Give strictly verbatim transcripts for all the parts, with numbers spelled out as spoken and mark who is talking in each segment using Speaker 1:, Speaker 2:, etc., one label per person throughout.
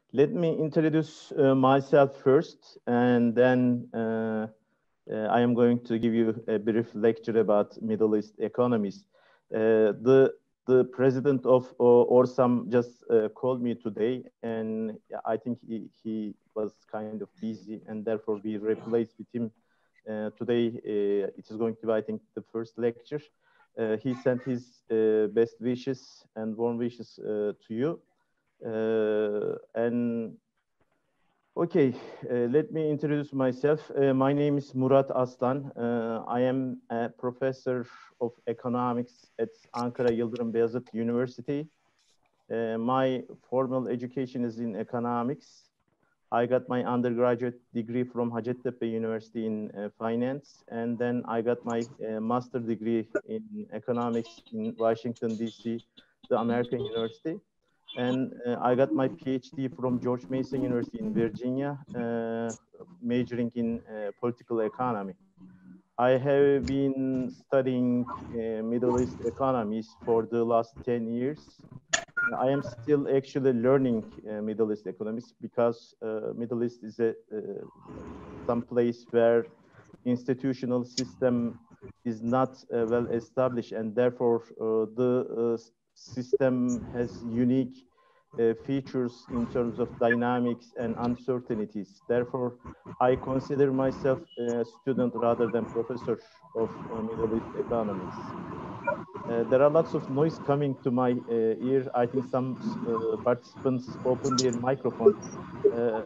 Speaker 1: Let me introduce uh, myself first, and then uh, uh, I am going to give you a brief lecture about Middle East economies. Uh, the the president of uh, Orsam just uh, called me today, and I think he, he was kind of busy, and therefore we replaced with him uh, today. Uh, it is going to be, I think, the first lecture. Uh, he sent his uh, best wishes and warm wishes uh, to you. Uh, and okay, uh, let me introduce myself. Uh, my name is Murat Aslan. Uh, I am a professor of economics at Ankara Yıldırım Beyazıt University. Uh, my formal education is in economics. I got my undergraduate degree from Hacettepe University in uh, finance, and then I got my uh, master degree in economics in Washington, D C, the American University. And uh, I got my PhD from George Mason University in Virginia, uh, majoring in uh, political economy. I have been studying uh, Middle East economies for the last ten years. I am still actually learning uh, Middle East economics because uh, Middle East is a uh, some place where institutional system is not uh, well established, and therefore uh, the uh, system has unique uh, features in terms of dynamics and uncertainties. Therefore, I consider myself a student rather than professor of uh, Middle East economics. Uh, there are lots of noise coming to my uh, ear. I think some uh, participants open their microphone. Uh,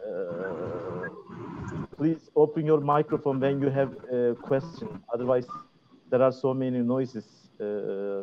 Speaker 1: please open your microphone when you have a question. Otherwise, there are so many noises. Uh,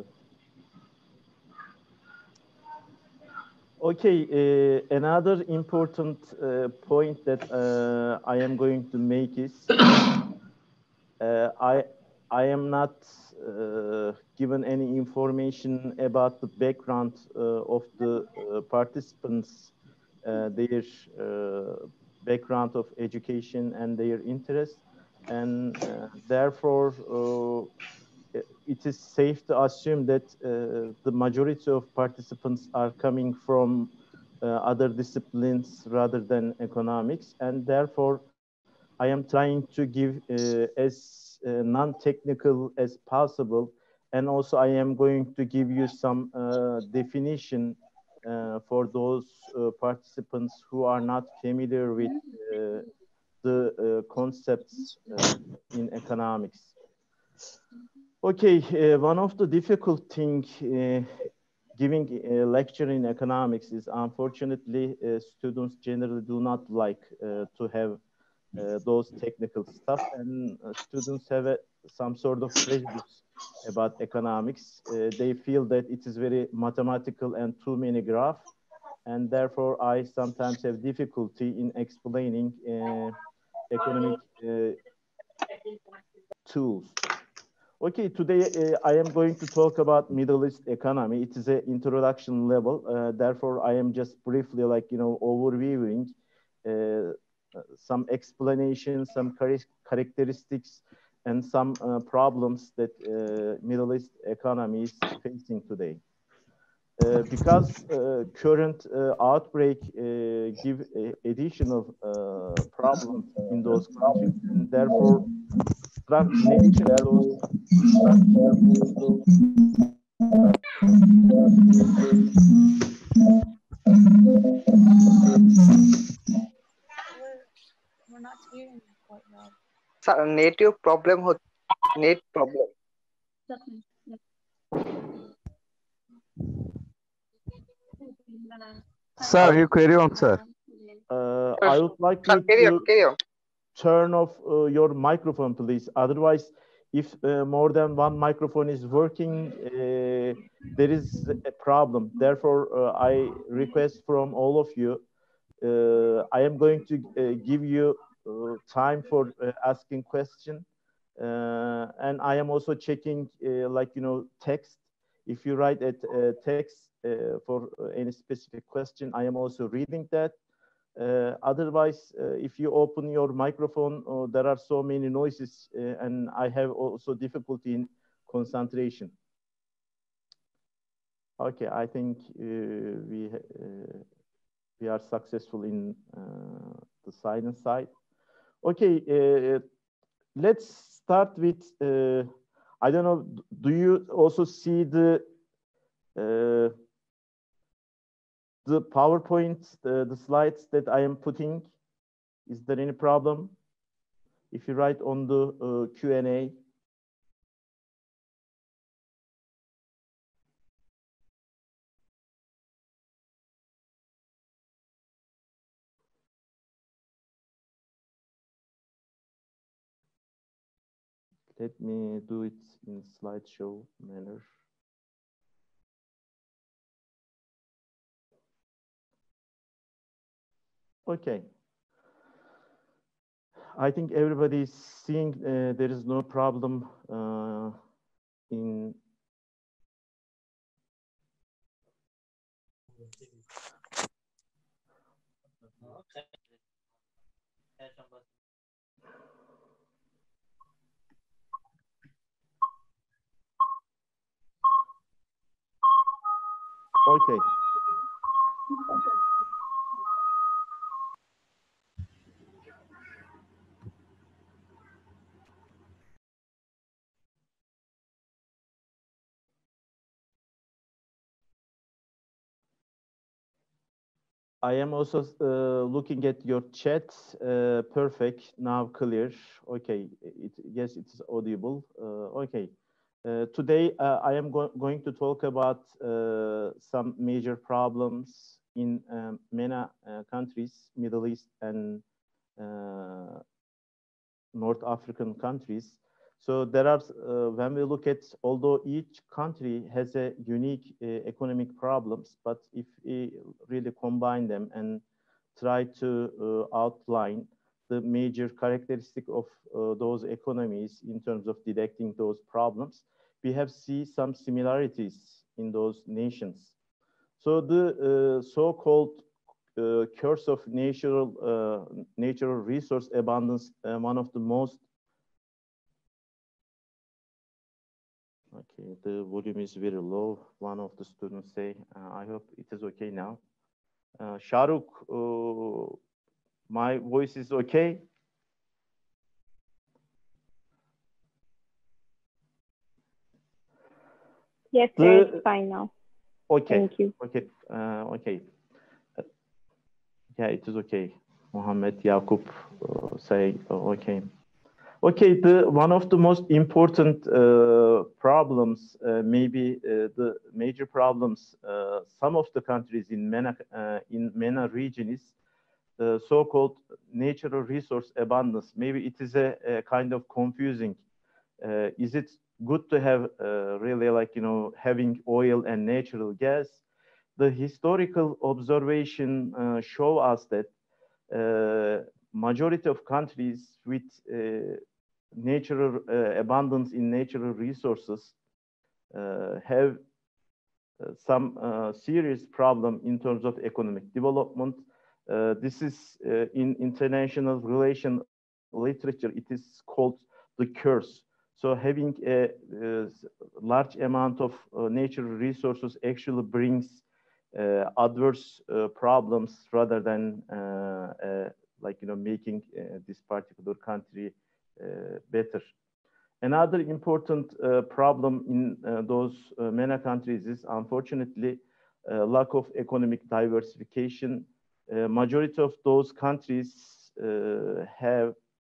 Speaker 1: okay, uh, another important uh, point that uh, I am going to make is uh, I I am not uh, given any information about the background uh, of the uh, participants, uh, their uh, background of education and their interests, and uh, therefore uh, it is safe to assume that uh, the majority of participants are coming from uh, other disciplines rather than economics, and therefore I am trying to give uh, as uh, non-technical as possible, and also I am going to give you some uh, definition uh, for those uh, participants who are not familiar with uh, the uh, concepts uh, in economics. Okay, uh, one of the difficult thing uh, giving a lecture in economics is unfortunately uh, students generally do not like uh, to have uh, those technical stuff, and uh, students have a, some sort of prejudice about economics. Uh, they feel that it is very mathematical and too many graph, and therefore I sometimes have difficulty in explaining uh, economic uh, tools. Okay, today uh, I am going to talk about Middle East economy. It is an introduction level. Uh, therefore, I am just briefly, like, you know, overviewing uh, some explanations, some char characteristics, and some uh, problems that uh, Middle East economy is facing today. Uh, because uh, current uh, outbreak uh, give uh, additional uh, problems in those countries, and therefore stagnation in those
Speaker 2: We're not hearing you quite well.
Speaker 3: Sir, native problem ho net problem.
Speaker 4: Sir, you carry on, sir.
Speaker 1: Uh, I would like
Speaker 3: Sir,
Speaker 1: you
Speaker 3: carry on,
Speaker 1: to
Speaker 3: carry on.
Speaker 1: turn off uh, your microphone, please. Otherwise, if uh, more than one microphone is working, uh, there is a problem. Therefore, uh, I request from all of you, uh, I am going to uh, give you uh, time for uh, asking question. Uh, and I am also checking, uh, like, you know, text. If you write a uh, text uh, for any specific question, I am also reading that. Uh, otherwise, uh, if you open your microphone, uh, there are so many noises, uh, and I have also difficulty in concentration. Okay, I think uh, we uh, we are successful in uh, the science side. Okay, uh, let's start with, uh, I don't know, do you also see the uh, the PowerPoint, the, the slides that I am putting? Is there any problem? If you write on the uh, Q and A. Let me do it in slideshow manner. Okay. I think everybody is seeing uh, there is no problem uh, in okay. I am also uh, looking at your chat. Uh, perfect. Now clear. Okay. It, yes, it is audible. Uh, okay. Uh, today, uh, I am go going to talk about uh, some major problems in um, MENA uh, countries, Middle East and uh, North African countries. So there are, uh, when we look at, although each country has a unique uh, economic problems, but if we really combine them and try to uh, outline the major characteristic of uh, those economies in terms of detecting those problems, we have seen some similarities in those nations. So the uh, so-called uh, curse of natural uh, natural resource abundance, uh, one of the most okay, the volume is very low. One of the students say, uh, I hope it is okay now. Uh, Shahrukh, uh, my voice is okay?
Speaker 5: Yes,
Speaker 1: the,
Speaker 5: sir, it's fine now.
Speaker 1: Okay.
Speaker 5: Thank you.
Speaker 1: Okay. Uh, okay. Uh, yeah, it is okay. Mohammed Yaqub uh, say, uh, okay. Okay, the one of the most important uh, problems, uh, maybe uh, the major problems, uh, some of the countries in MENA, uh, in MENA region is the so-called natural resource abundance. Maybe it is a, a kind of confusing. Uh, is it good to have uh, really like, you know, having oil and natural gas? The historical observation uh, show us that uh, majority of countries with uh, natural uh, abundance in natural resources uh, have uh, some uh, serious problem in terms of economic development. Uh, this is uh, in international relation literature, it is called the curse. So having a, a large amount of uh, natural resources actually brings uh, adverse uh, problems rather than uh, uh, like, you know, making uh, this particular country uh, better. Another important uh, problem in uh, those uh, MENA countries is, unfortunately, uh, lack of economic diversification. Uh, majority of those countries uh, have,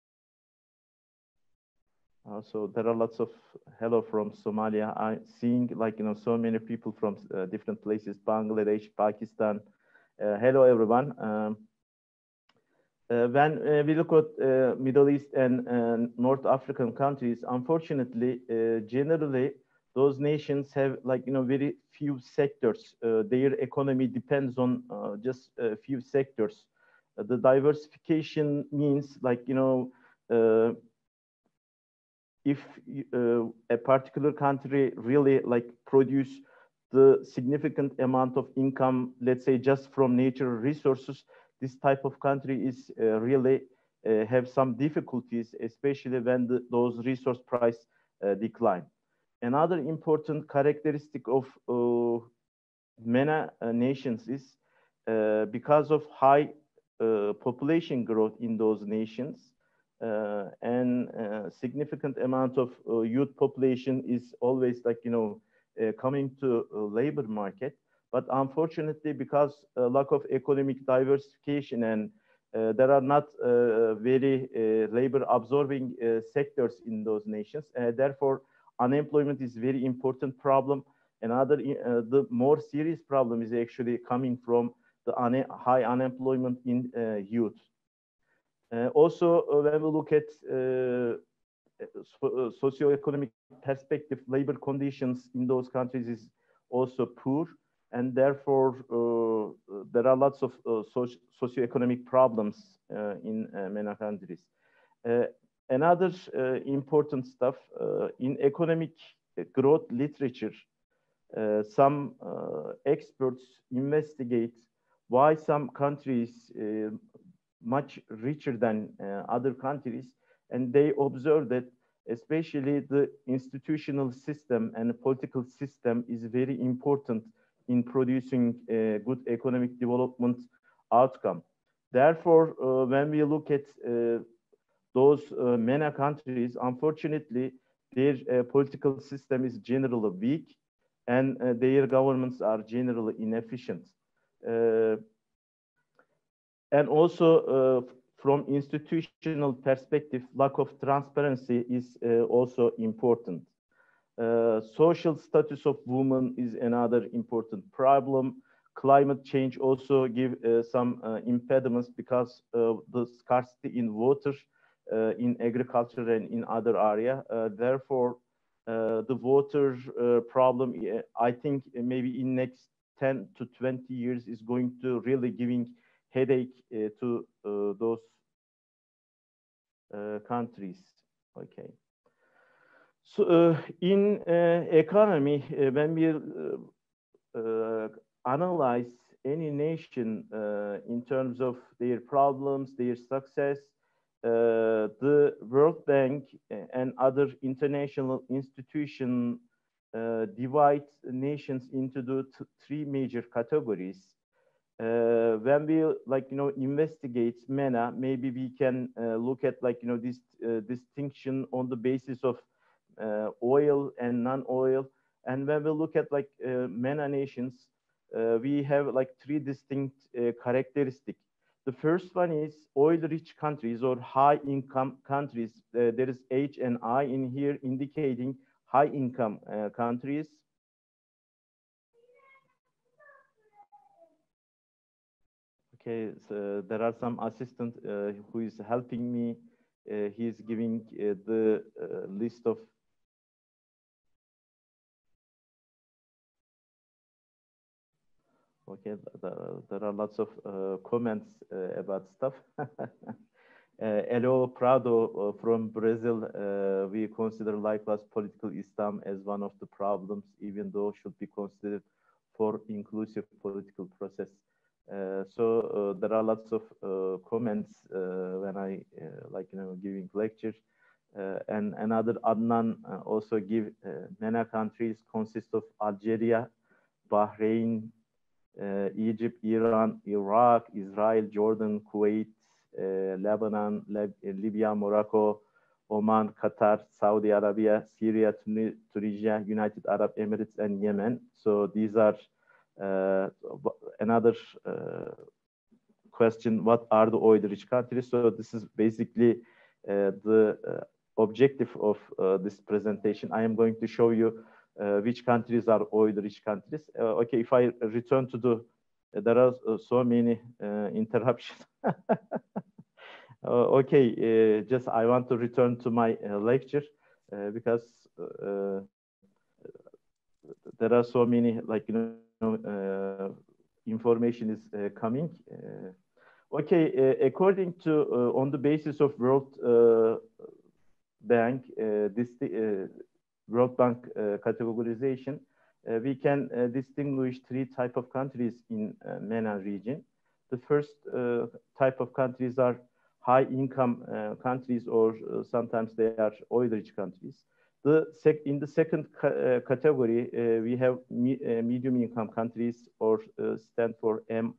Speaker 1: uh, so there are lots of hello from Somalia. I'm seeing, like, you know, so many people from uh, different places, Bangladesh, Pakistan. Uh, hello, everyone. Um, Uh, when uh, we look at uh, Middle East and uh, North African countries, unfortunately, uh, generally, those nations have, like, you know, very few sectors. Uh, their economy depends on uh, just a few sectors. Uh, the diversification means, like, you know, uh, if uh, a particular country really like produce the significant amount of income, let's say just from natural resources, this type of country is uh, really uh, have some difficulties, especially when the, those resource price uh, decline. Another important characteristic of uh, MENA uh, nations is uh, because of high uh, population growth in those nations, uh, and uh, significant amount of uh, youth population is always like, you know, uh, coming to uh, labor market. But unfortunately, because uh, lack of economic diversification and uh, there are not uh, very uh, labor absorbing uh, sectors in those nations, uh, therefore unemployment is very important problem. Another, uh, the more serious problem is actually coming from the un high unemployment in uh, youth. Uh, also, uh, when we look at uh, so, uh, socioeconomic perspective, labor conditions in those countries is also poor, and therefore uh, there are lots of uh, soci socioeconomic problems uh, in uh, many countries. Uh, another uh, important stuff uh, in economic growth literature, uh, some uh, experts investigate why some countries uh, much richer than uh, other countries, and they observe that especially the institutional system and the political system is very important in producing a good economic development outcome. Therefore, uh, when we look at uh, those uh, many countries, unfortunately, their uh, political system is generally weak, and uh, their governments are generally inefficient. Uh, and also, uh, from institutional perspective, lack of transparency is uh, also important. Uh, social status of women is another important problem. Climate change also give uh, some uh, impediments because of the scarcity in water uh, in agriculture and in other area. Uh, therefore, uh, the water uh, problem, I think maybe in next ten to twenty years is going to really giving headache uh, to uh, those uh, countries. Okay. So uh, in uh, economy, uh, when we uh, uh, analyze any nation uh, in terms of their problems, their success, uh, the World Bank and other international institutions uh, divide nations into the three major categories. Uh, when we like you know investigate MENA, maybe we can uh, look at like you know this uh, distinction on the basis of uh, oil and non-oil. And when we look at like uh, MENA nations, uh, we have like three distinct uh, characteristics. The first one is oil-rich countries or high-income countries. Uh, there is H and I in here indicating high-income uh, countries. Okay, so there are some assistant uh, who is helping me. Uh, he is giving uh, the uh, list of. Okay, there, there are lots of uh, comments uh, about stuff. uh, Elo Prado uh, from Brazil, uh, we consider likewise political Islam as one of the problems, even though should be considered for inclusive political process. Uh, so uh, there are lots of uh, comments uh, when I uh, like you know giving lectures, uh, and another Adnan uh, also give uh, many countries consist of Algeria, Bahrain, uh, Egypt, Iran, Iraq, Israel, Jordan, Kuwait, uh, Lebanon, Lib Libya, Morocco, Oman, Qatar, Saudi Arabia, Syria, Tun Tunisia, United Arab Emirates, and Yemen. So these are uh, another uh, question, what are the oil-rich countries? So this is basically uh, the uh, objective of uh, this presentation. I am going to show you uh, which countries are oil-rich countries. Uh, okay, if I return to the, uh, there are uh, so many uh, interruptions. uh, okay, uh, just I want to return to my uh, lecture uh, because uh, there are so many, like, you know, uh, information is uh, coming. Uh, okay, uh, according to, uh, on the basis of World uh, Bank, uh, this uh, World Bank uh, categorization, uh, we can uh, distinguish three type of countries in uh, MENA region. The first uh, type of countries are high income uh, countries, or uh, sometimes they are oil-rich countries. The sec in the second ca uh, category, uh, we have me uh, medium income countries, or uh, stand for M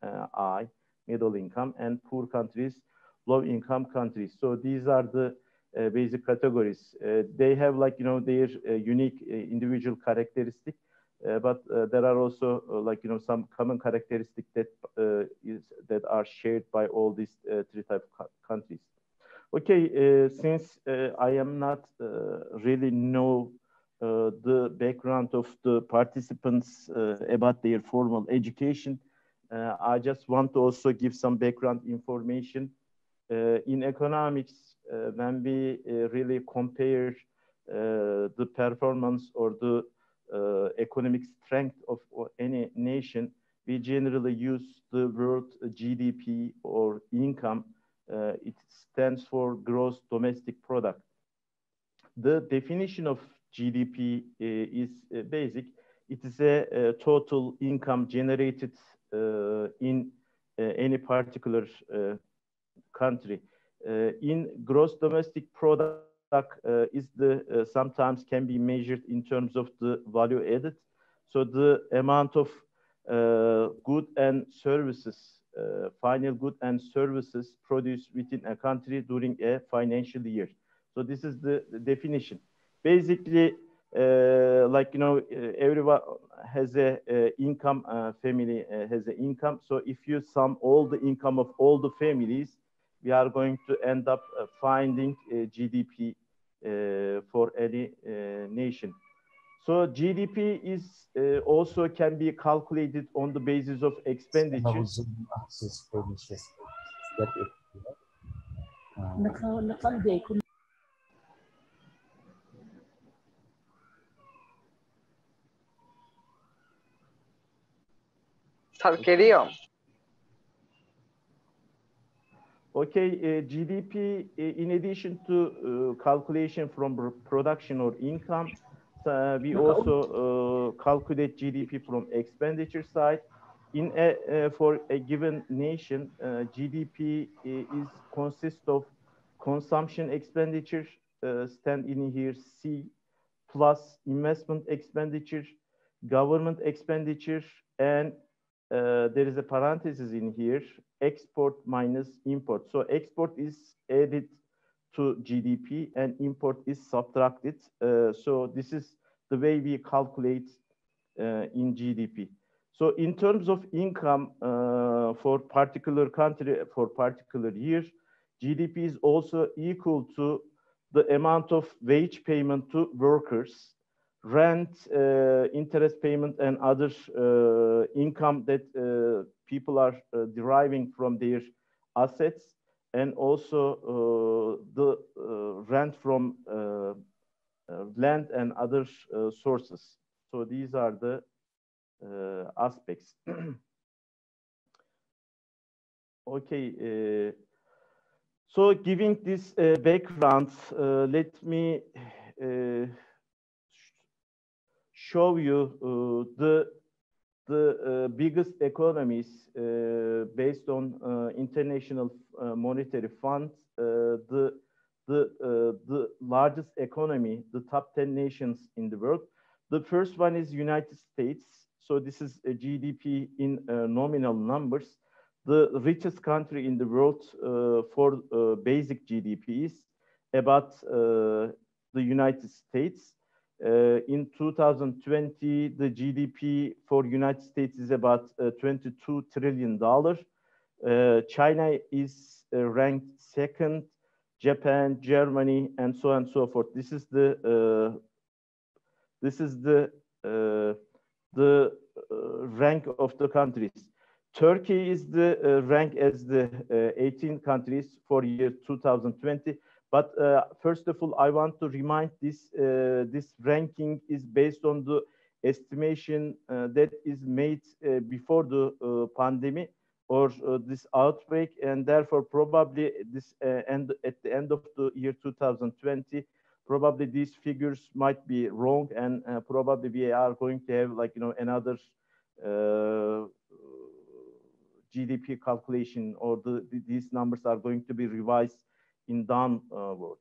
Speaker 1: uh, I, middle income, and poor countries, low income countries. So these are the uh, basic categories. Uh, they have like, you know, their uh, unique uh, individual characteristic, uh, but uh, there are also uh, like, you know, some common characteristics that, uh, is, that are shared by all these uh, three type of countries. Okay, uh, since uh, I am not uh, really know uh, the background of the participants uh, about their formal education, uh, I just want to also give some background information. Uh, in economics, uh, when we uh, really compare uh, the performance or the uh, economic strength of or any nation, we generally use the word G D P or income. Uh, it stands for gross domestic product. The definition of G D P uh, is uh, basic. It is a, a total income generated uh, in uh, any particular uh, country. Uh, in gross domestic product uh, is the uh, sometimes can be measured in terms of the value added. So the amount of uh, good and services, uh, final good and services produced within a country during a financial year. So this is the, the definition. Basically, uh, like, you know, uh, everyone has a uh, income, uh, family uh, has an income. So if you sum all the income of all the families, we are going to end up uh, finding uh, G D P uh, for any uh, nation. So G D P is uh, also can be calculated on the basis of expenditure.
Speaker 3: Sir, carry on.
Speaker 1: Okay, uh, G D P, uh, in addition to uh, calculation from production or income, uh, we also uh, calculate G D P from expenditure side. In a, uh, for a given nation, uh, G D P is consists of consumption expenditure, uh, stand in here C, plus investment expenditure, government expenditure, and uh, there is a parenthesis in here, export minus import. So export is added to G D P and import is subtracted. Uh, so this is the way we calculate uh, in G D P. So in terms of income uh, for particular country, for particular year, G D P is also equal to the amount of wage payment to workers, rent, uh, interest payment, and other uh, income that uh, people are uh, deriving from their assets, and also uh, the uh, rent from uh, uh, land and other uh, sources. So these are the uh, aspects. Okay. Uh, so giving this uh, background, uh, let me uh, show you uh, the the uh, biggest economies uh, based on uh, International uh, Monetary Fund, uh, the the uh, the largest economy, the top ten nations in the world. The first one is United States. So this is a G D P in uh, nominal numbers. The richest country in the world uh, for uh, basic G D P is about uh, the United States. Uh, in two thousand twenty, the G D P for United States is about uh, twenty-two trillion dollars. Uh, China is uh, ranked second, Japan, Germany, and so on and so forth. This is the uh, this is the uh, the uh, rank of the countries. Turkey is the uh, rank as the uh, eighteen countries for year two thousand twenty. But uh, first of all, I want to remind this uh, this ranking is based on the estimation uh, that is made uh, before the uh, pandemic or uh, this outbreak, and therefore probably this uh, end at the end of the year two thousand twenty, probably these figures might be wrong, and uh, probably we are going to have like you know another uh, G D P calculation, or the, these numbers are going to be revised in downward.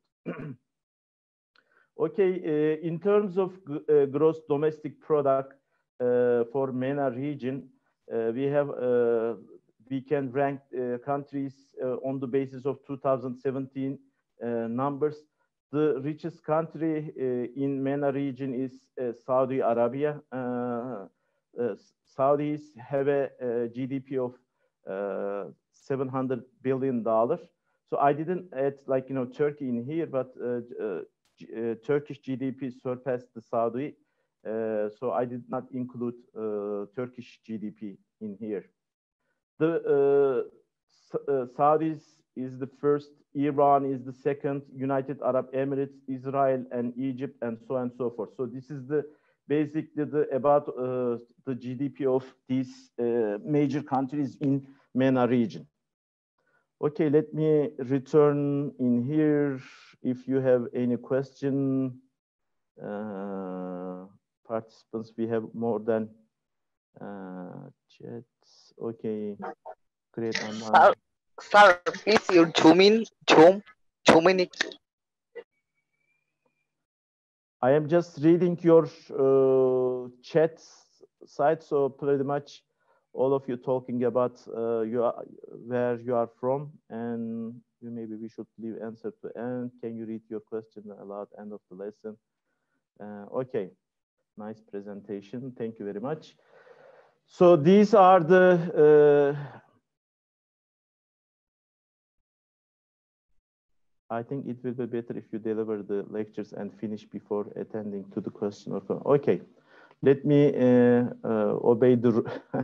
Speaker 1: Okay, uh, in terms of uh, gross domestic product uh, for MENA region, uh, we have uh, we can rank uh, countries uh, on the basis of two thousand seventeen uh, numbers. The richest country uh, in MENA region is uh, Saudi Arabia. Uh, uh, Saudis have a, a G D P of uh, seven hundred billion dollars. So I didn't add like, you know, Turkey in here, but uh, uh, uh, Turkish G D P surpassed the Saudi. Uh, so I did not include uh, Turkish G D P in here. The uh, uh, Saudis is the first, Iran is the second, United Arab Emirates, Israel, and Egypt, and so on and so forth. So this is the basically the about uh, the G D P of these uh, major countries in MENA region. Okay, let me return in here. If you have any question, uh, participants, we have more than uh, chats. Okay, great.
Speaker 3: Sir, sir, please you zoom in, zoom, zoom in it.
Speaker 1: I am just reading your uh, chat site, so pretty much all of you talking about uh, you are, where you are from, and you maybe we should leave answer to end. Can you read your question aloud? End of the lesson. Uh, okay, nice presentation. Thank you very much. So these are the. Uh, I think it will be better if you deliver the lectures and finish before attending to the question. Or okay, let me uh, uh, obey the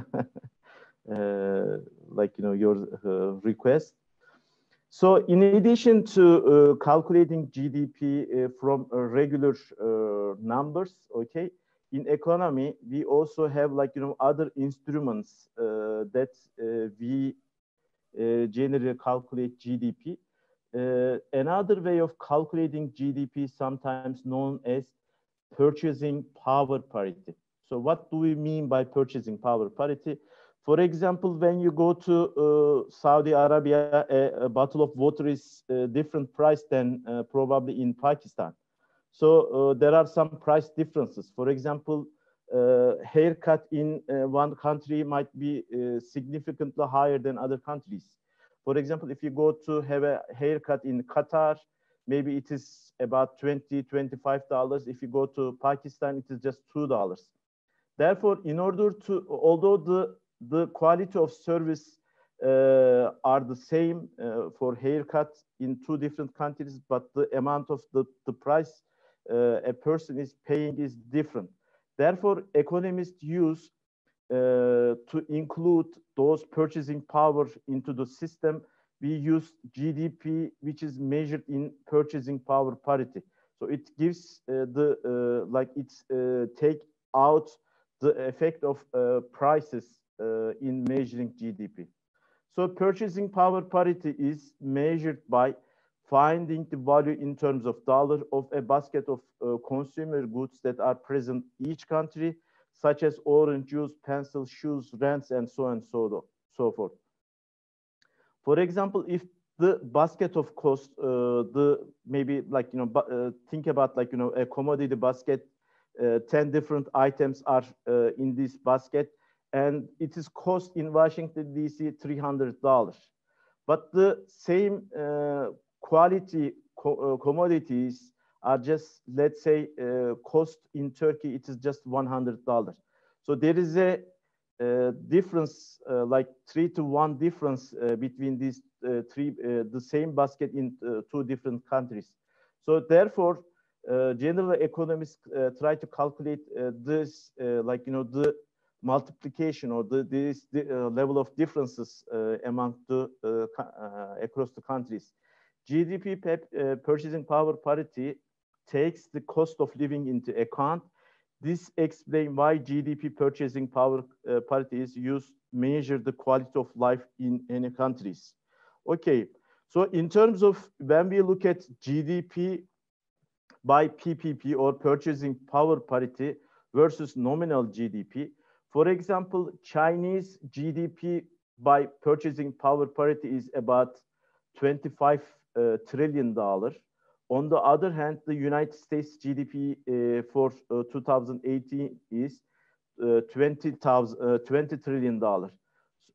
Speaker 1: uh, like you know your uh, request. So in addition to uh, calculating G D P uh, from uh, regular uh, numbers, okay, in economy we also have like you know other instruments uh, that uh, we uh, generally calculate G D P. Uh, another way of calculating G D P, sometimes known as purchasing power parity. So what do we mean by purchasing power parity? For example, when you go to uh, Saudi Arabia, a, a bottle of water is a different price than uh, probably in Pakistan. So uh, there are some price differences. For example, uh, haircut in uh, one country might be uh, significantly higher than other countries. For example, if you go to have a haircut in Qatar, maybe it is about twenty, twenty-five dollars. If you go to Pakistan, it is just two dollars. Therefore, in order to, although the, the quality of service uh, are the same uh, for haircut in two different countries, but the amount of the, the price uh, a person is paying is different. Therefore, economists use Uh, to include those purchasing power into the system, we use G D P, which is measured in purchasing power parity. So it gives uh, the, uh, like it's uh, take out the effect of uh, prices uh, in measuring G D P. So purchasing power parity is measured by finding the value in terms of dollar of a basket of uh, consumer goods that are present in each country, such as orange juice, pencil, shoes, rents, and so on and so, so forth. For example, if the basket of cost, uh, the maybe like, you know, uh, think about like, you know, a commodity basket, uh, ten different items are uh, in this basket, and it is cost in Washington, D C, three hundred dollars. But the same uh, quality co uh, commodities are just, let's say, uh, cost in Turkey, it is just one hundred dollars. So there is a uh, difference, uh, like three to one difference uh, between these uh, three, uh, the same basket in uh, two different countries. So therefore, uh, general economists uh, try to calculate uh, this, uh, like, you know, the multiplication or the, this the, uh, level of differences uh, among the, uh, uh, across the countries. G D P pep, uh, purchasing power parity takes the cost of living into account. This explains why G D P purchasing power uh, parity is used to measure the quality of life in any countries. Okay, so in terms of when we look at G D P by P P P or purchasing power parity versus nominal G D P, for example, Chinese G D P by purchasing power parity is about twenty-five uh, trillion dollars. On the other hand, the United States G D P uh, for uh, two thousand eighteen is uh, twenty trillion dollars.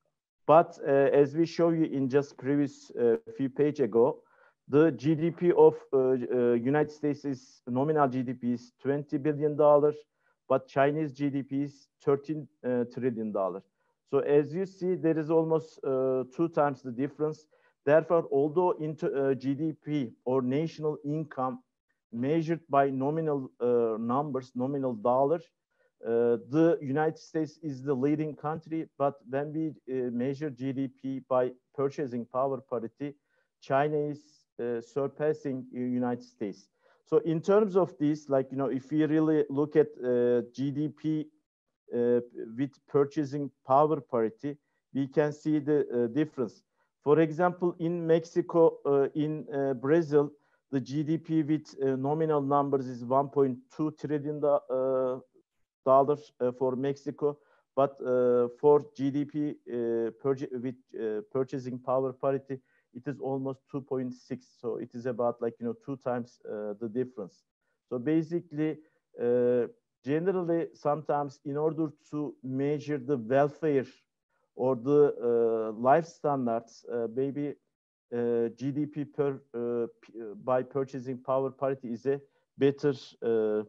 Speaker 1: But uh, as we show you in just previous uh, few page ago, the G D P of uh, uh, United States is nominal G D P is twenty billion dollars, but Chinese G D P is thirteen uh, trillion dollars. So as you see, there is almost uh, two times the difference. Therefore, although into uh, G D P or national income measured by nominal uh, numbers, nominal dollars, uh, the United States is the leading country, but when we uh, measure G D P by purchasing power parity, China is uh, surpassing the United States. So in terms of this, like, you know, if we really look at uh, G D P uh, with purchasing power parity, we can see the uh, difference. For example, in Mexico, uh, in uh, Brazil, the G D P with uh, nominal numbers is one point two trillion uh, dollars uh, for Mexico, but uh, for G D P uh, with uh, purchasing power parity, it is almost two point six. So it is about like, you know, two times uh, the difference. So basically, uh, generally, sometimes in order to measure the welfare or the uh, life standards, uh, maybe uh, G D P per uh, by purchasing power parity is a better uh,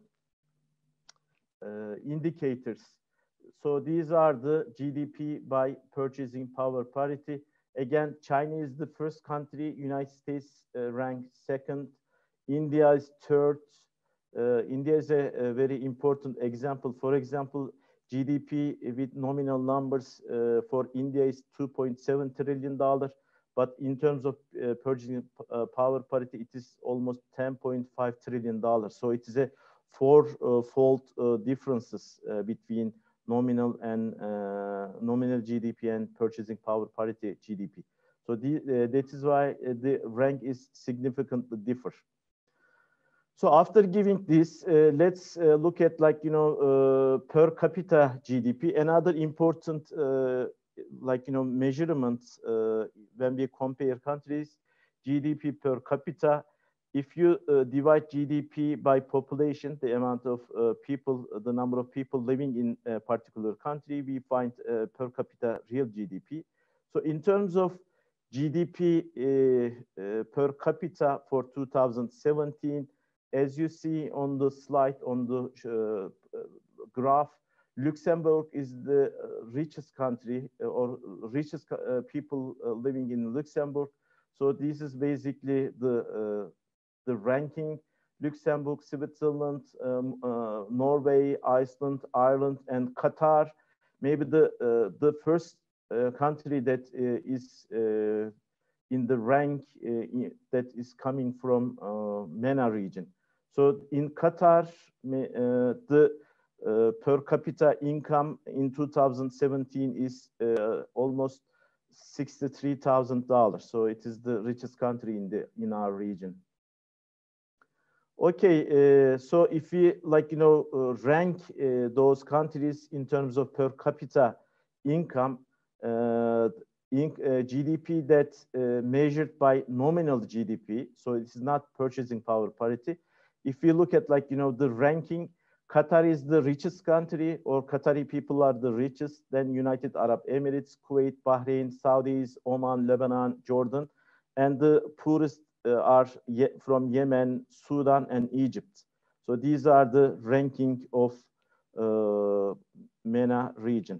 Speaker 1: Uh, indicators. So these are the G D P by purchasing power parity. Again, China is the first country, United States uh, ranked second, India is third. Uh, India is a, a very important example. For example, G D P with nominal numbers uh, for India is two point seven trillion dollars, but in terms of uh, purchasing uh, power parity, it is almost ten point five trillion dollars. So it is a four-fold uh, uh, differences uh, between nominal and uh, nominal G D P and purchasing power parity G D P. So the, uh, that is why uh, the rank is significantly differ. So after giving this, uh, let's uh, look at like, you know, uh, per capita G D P. Another important uh, like, you know, measurements uh, when we compare countries, G D P per capita. If you uh, divide G D P by population, the amount of uh, people, the number of people living in a particular country, we find uh, per capita real G D P. So in terms of G D P uh, uh, per capita for two thousand seventeen, as you see on the slide, on the uh, graph, Luxembourg is the richest country or richest uh, people uh, living in Luxembourg. So this is basically the uh, the ranking. Luxembourg, Switzerland, um, uh, Norway, Iceland, Ireland, and Qatar. Maybe the uh, the first uh, country that uh, is uh, in the rank uh, in, that is coming from uh, MENA region. So in Qatar, uh, the uh, per capita income in two thousand seventeen is uh, almost sixty-three thousand dollars. So it is the richest country in the in our region. Okay, uh, so if we like, you know, uh, rank uh, those countries in terms of per capita income, uh, in, uh, G D P that uh, measured by nominal G D P, so it's not purchasing power parity. If we look at like, you know, the ranking, Qatar is the richest country, or Qatari people are the richest, then United Arab Emirates, Kuwait, Bahrain, Saudis, Oman, Lebanon, Jordan, and the poorest Uh, are ye from Yemen, Sudan, and Egypt. So these are the ranking of uh, MENA region.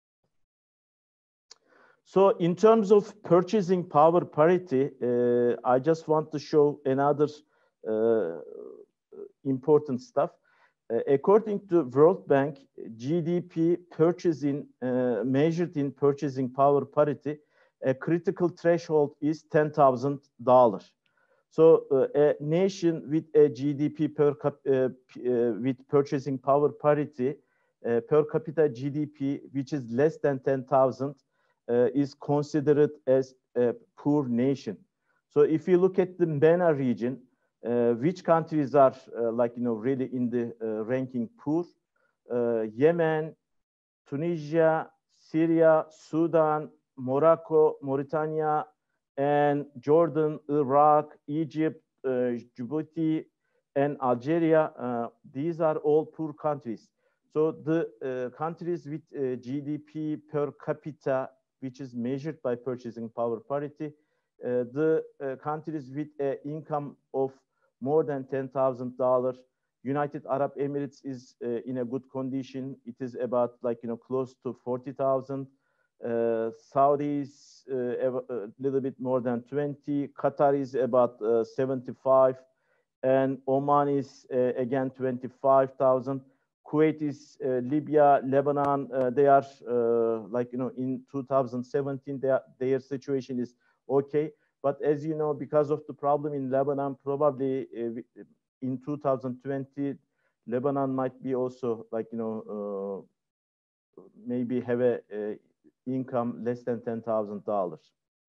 Speaker 1: So in terms of purchasing power parity, uh, I just want to show another uh, important stuff. Uh, according to World Bank, G D P purchasing uh, measured in purchasing power parity, a critical threshold is ten thousand dollars. So uh, a nation with a G D P per cap, uh, uh, with purchasing power parity, uh, per capita G D P, which is less than ten thousand, uh, is considered as a poor nation. So if you look at the MENA region, uh, which countries are uh, like, you know, really in the uh, ranking poor? Uh, Yemen, Tunisia, Syria, Sudan, Morocco, Mauritania, and Jordan, Iraq, Egypt, uh, Djibouti, and Algeria. Uh, these are all poor countries. So the uh, countries with uh, G D P per capita which is measured by purchasing power parity. Uh, the uh, countries with an income of more than ten thousand dollars, United Arab Emirates is uh, in a good condition. It is about like, you know, close to forty thousand. Uh, Saudis, uh, a little bit more than twenty. Qatar is about uh, seventy-five. And Oman is uh, again twenty-five thousand. Kuwait is, uh, Libya, Lebanon, uh, they are uh, like, you know, in two thousand seventeen, their, their situation is okay. But as you know, because of the problem in Lebanon, probably uh, in two thousand twenty, Lebanon might be also like, you know, uh, maybe have a, a income less than ten thousand dollars.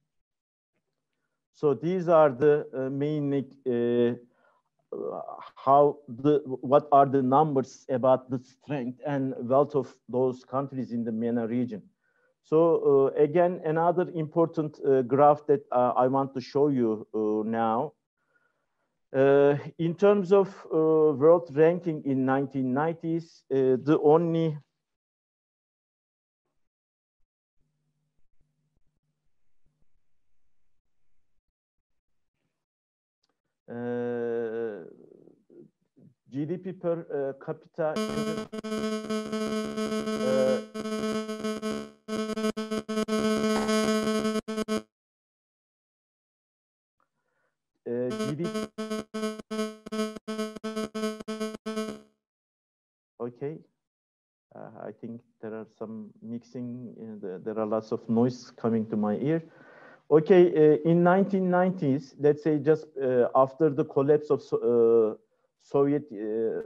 Speaker 1: So these are the uh, mainly uh, how the what are the numbers about the strength and wealth of those countries in the MENA region. So uh, again, another important uh, graph that uh, I want to show you uh, now. Uh, in terms of uh, world ranking in nineteen nineties, uh, the only uh, G D P per uh, capita in the, uh, uh, G D P. Okay, uh, I think there are some mixing. Uh, the, there are lots of noise coming to my ear. Okay, uh, in nineteen nineties, let's say just uh, after the collapse of uh, Soviet uh,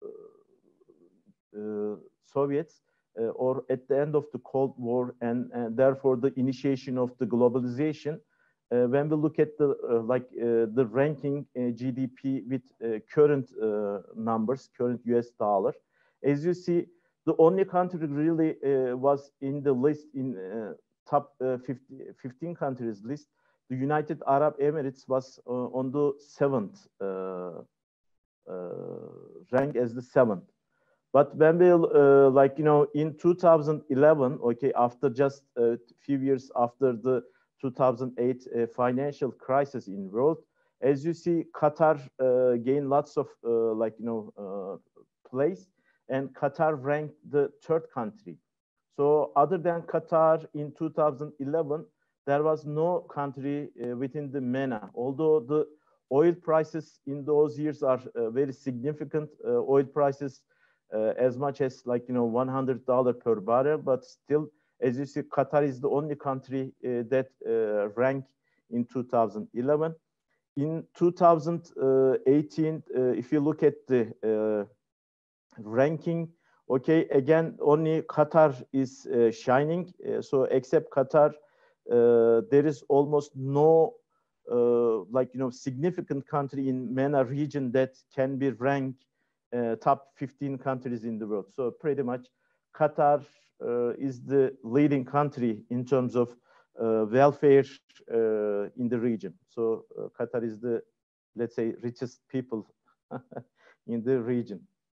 Speaker 1: uh, Soviets, uh, or at the end of the Cold War, and, and therefore the initiation of the globalization. Uh, when we look at the uh, like uh, the ranking uh, G D P with uh, current uh, numbers, current U S dollar, as you see, the only country really uh, was in the list in uh, top uh, fifty, fifteen countries list. The United Arab Emirates was uh, on the seventh uh, uh, rank as the seventh. But when we uh, like, you know, in two thousand eleven, okay, after just a few years after the two thousand eight uh, financial crisis in world, as you see, Qatar uh, gained lots of uh, like, you know, uh, place, and Qatar ranked the third country. So other than Qatar in two thousand eleven, there was no country uh, within the MENA, although the oil prices in those years are uh, very significant. Uh, oil prices Uh, as much as like, you know, one hundred dollars per barrel, but still, as you see, Qatar is the only country uh, that uh, ranked in two thousand eleven. In two thousand eighteen, uh, if you look at the uh, ranking, okay, again, only Qatar is uh, shining. Uh, so except Qatar, uh, there is almost no uh, like, you know, significant country in MENA region that can be ranked Uh, top fifteen countries in the world. So pretty much Qatar uh, is the leading country in terms of uh, welfare uh, in the region. So uh, Qatar is the, let's say, richest people in the region.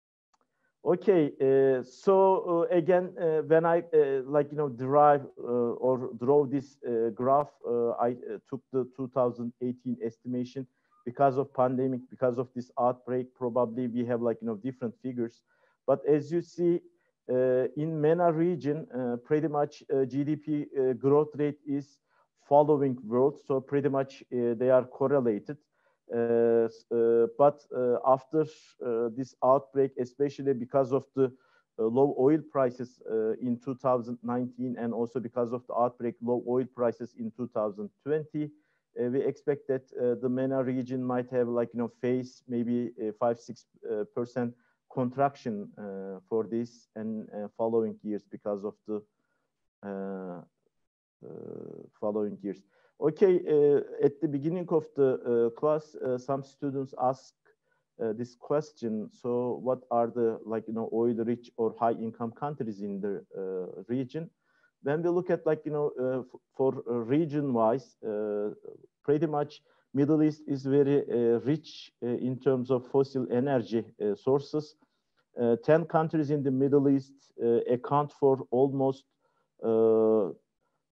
Speaker 1: Okay, uh, so uh, again, uh, when I uh, like, you know, derive uh, or draw this uh, graph, uh, I uh, took the two thousand eighteen estimation. Because of pandemic, because of this outbreak, probably we have like, you know, different figures. But as you see, uh, in MENA region, uh, pretty much uh, G D P uh, growth rate is following world. So pretty much uh, they are correlated. Uh, uh, but uh, after uh, this outbreak, especially because of the uh, low oil prices uh, in two thousand nineteen, and also because of the outbreak, low oil prices in two thousand twenty, Uh, we expect that uh, the MENA region might have like, you know, face maybe a five, six uh, percent contraction uh, for this and uh, following years because of the uh, uh, following years. Okay, uh, at the beginning of the uh, class, uh, some students ask uh, this question. So what are the, like, you know, oil rich or high income countries in the uh, region? When we look at, like, you know, uh, for uh, region wise, uh, pretty much Middle East is very uh, rich uh, in terms of fossil energy uh, sources. Uh, ten countries in the Middle East uh, account for almost uh,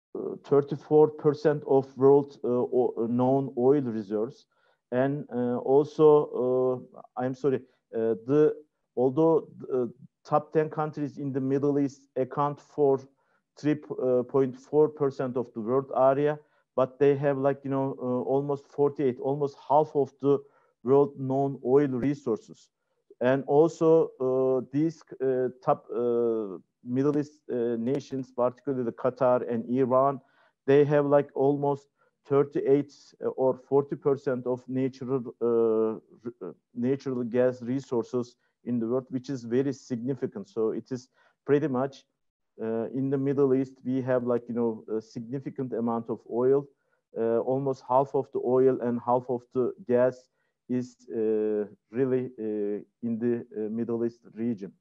Speaker 1: thirty-four percent of world uh, known oil reserves, and uh, also uh, I'm sorry, uh, the although the top ten countries in the Middle East account for three point four percent of the world area, but they have like you know uh, almost forty-eight, almost half of the world known oil resources, and also uh, these uh, top uh, Middle East uh, nations, particularly Qatar and Iran, they have like almost thirty-eight or forty percent of natural uh, natural gas resources in the world, which is very significant. So it is pretty much uh, in the Middle East, we have like, you know, a significant amount of oil. Uh, almost half of the oil and half of the gas is uh, really uh, in the uh, Middle East region.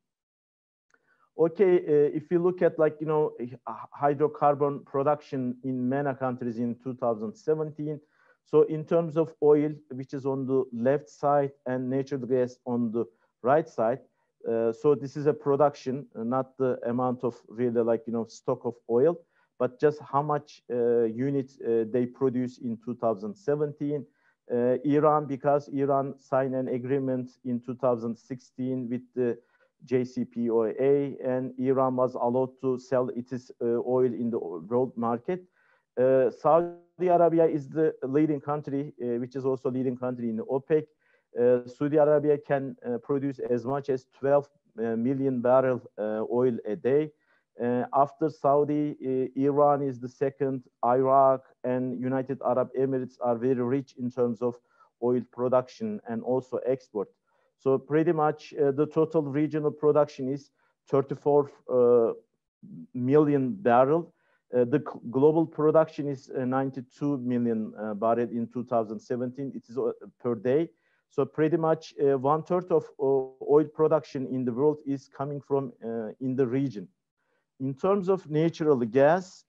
Speaker 1: Okay, uh, if you look at like, you know, hydrocarbon production in MENA countries in two thousand seventeen. So in terms of oil, which is on the left side, and natural gas on the right side. Uh, so this is a production, uh, not the amount of really like, you know, stock of oil, but just how much uh, units uh, they produce in two thousand seventeen. Uh, Iran, because Iran signed an agreement in two thousand sixteen with the J C P O A, and Iran was allowed to sell its uh, oil in the world market. Uh, Saudi Arabia is the leading country, uh, which is also leading country in OPEC. Uh, Saudi Arabia can uh, produce as much as twelve uh, million barrel uh, oil a day. Uh, after Saudi, uh, Iran is the second. Iraq and United Arab Emirates are very rich in terms of oil production and also export. So pretty much uh, the total regional production is thirty-four uh, million barrel. Uh, the global production is uh, ninety-two million uh, barrel in two thousand seventeen. It is uh, per day. So pretty much uh, one third of uh, oil production in the world is coming from uh, in the region. In terms of natural gas,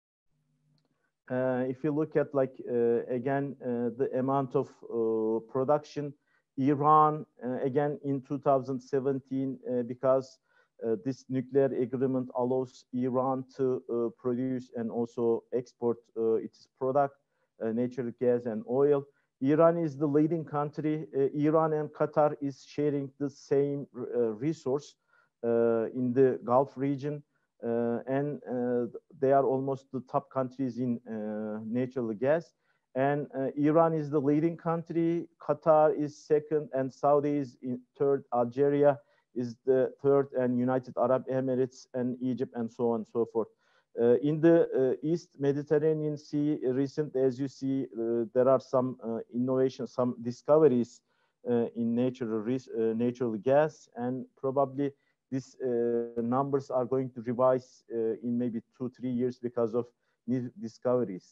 Speaker 1: uh, if you look at like, uh, again, uh, the amount of uh, production, Iran, uh, again, in two thousand seventeen, uh, because uh, this nuclear agreement allows Iran to uh, produce and also export uh, its product, uh, natural gas and oil. Iran is the leading country. Uh, Iran and Qatar is sharing the same uh, resource uh, in the Gulf region. Uh, and uh, they are almost the top countries in uh, natural gas. And uh, Iran is the leading country, Qatar is second, and Saudi is in third, Algeria is the third, and United Arab Emirates and Egypt, and so on and so forth. Uh, in the uh, East Mediterranean Sea, recent, as you see, uh, there are some uh, innovations, some discoveries uh, in natural, uh, natural gas, and probably these uh, numbers are going to revise uh, in maybe two, three years because of new discoveries.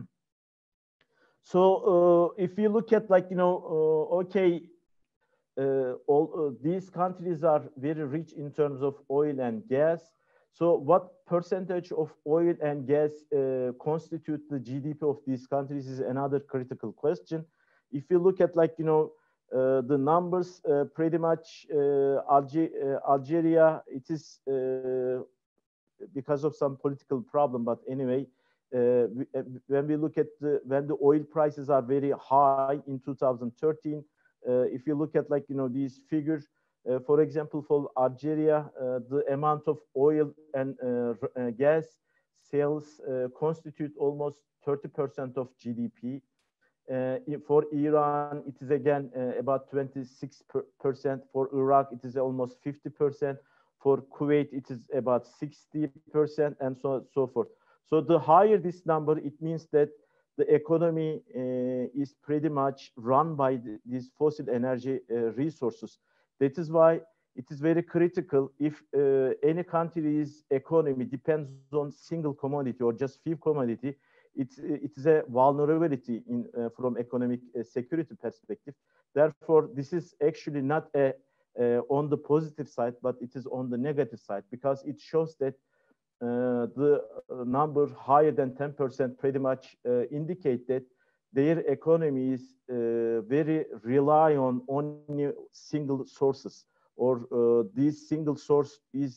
Speaker 1: So uh, if you look at like, you know, uh, okay, uh, all uh, these countries are very rich in terms of oil and gas. So what percentage of oil and gas uh, constitute the G D P of these countries is another critical question. If you look at like, you know, uh, the numbers, uh, pretty much uh, Alge uh, Algeria, it is uh, because of some political problem, but anyway, uh, we, uh, when we look at the, when the oil prices are very high in two thousand thirteen, uh, if you look at like, you know, these figures, uh, for example, for Algeria, uh, the amount of oil and uh, uh, gas sales uh, constitute almost thirty percent of G D P. Uh, for Iran, it is again uh, about twenty-six percent. For Iraq, it is almost fifty percent. For Kuwait, it is about sixty percent, and so on and so forth. So the higher this number, it means that the economy uh, is pretty much run by the, these fossil energy uh, resources. That is why it is very critical if uh, any country's economy depends on single commodity or just few commodity, It's, it is a vulnerability in, uh, from economic uh, security perspective. Therefore, this is actually not a, uh, on the positive side, but it is on the negative side, because it shows that uh, the number higher than ten percent pretty much uh, indicate that their economies uh, very rely on only single sources, or uh, this single source is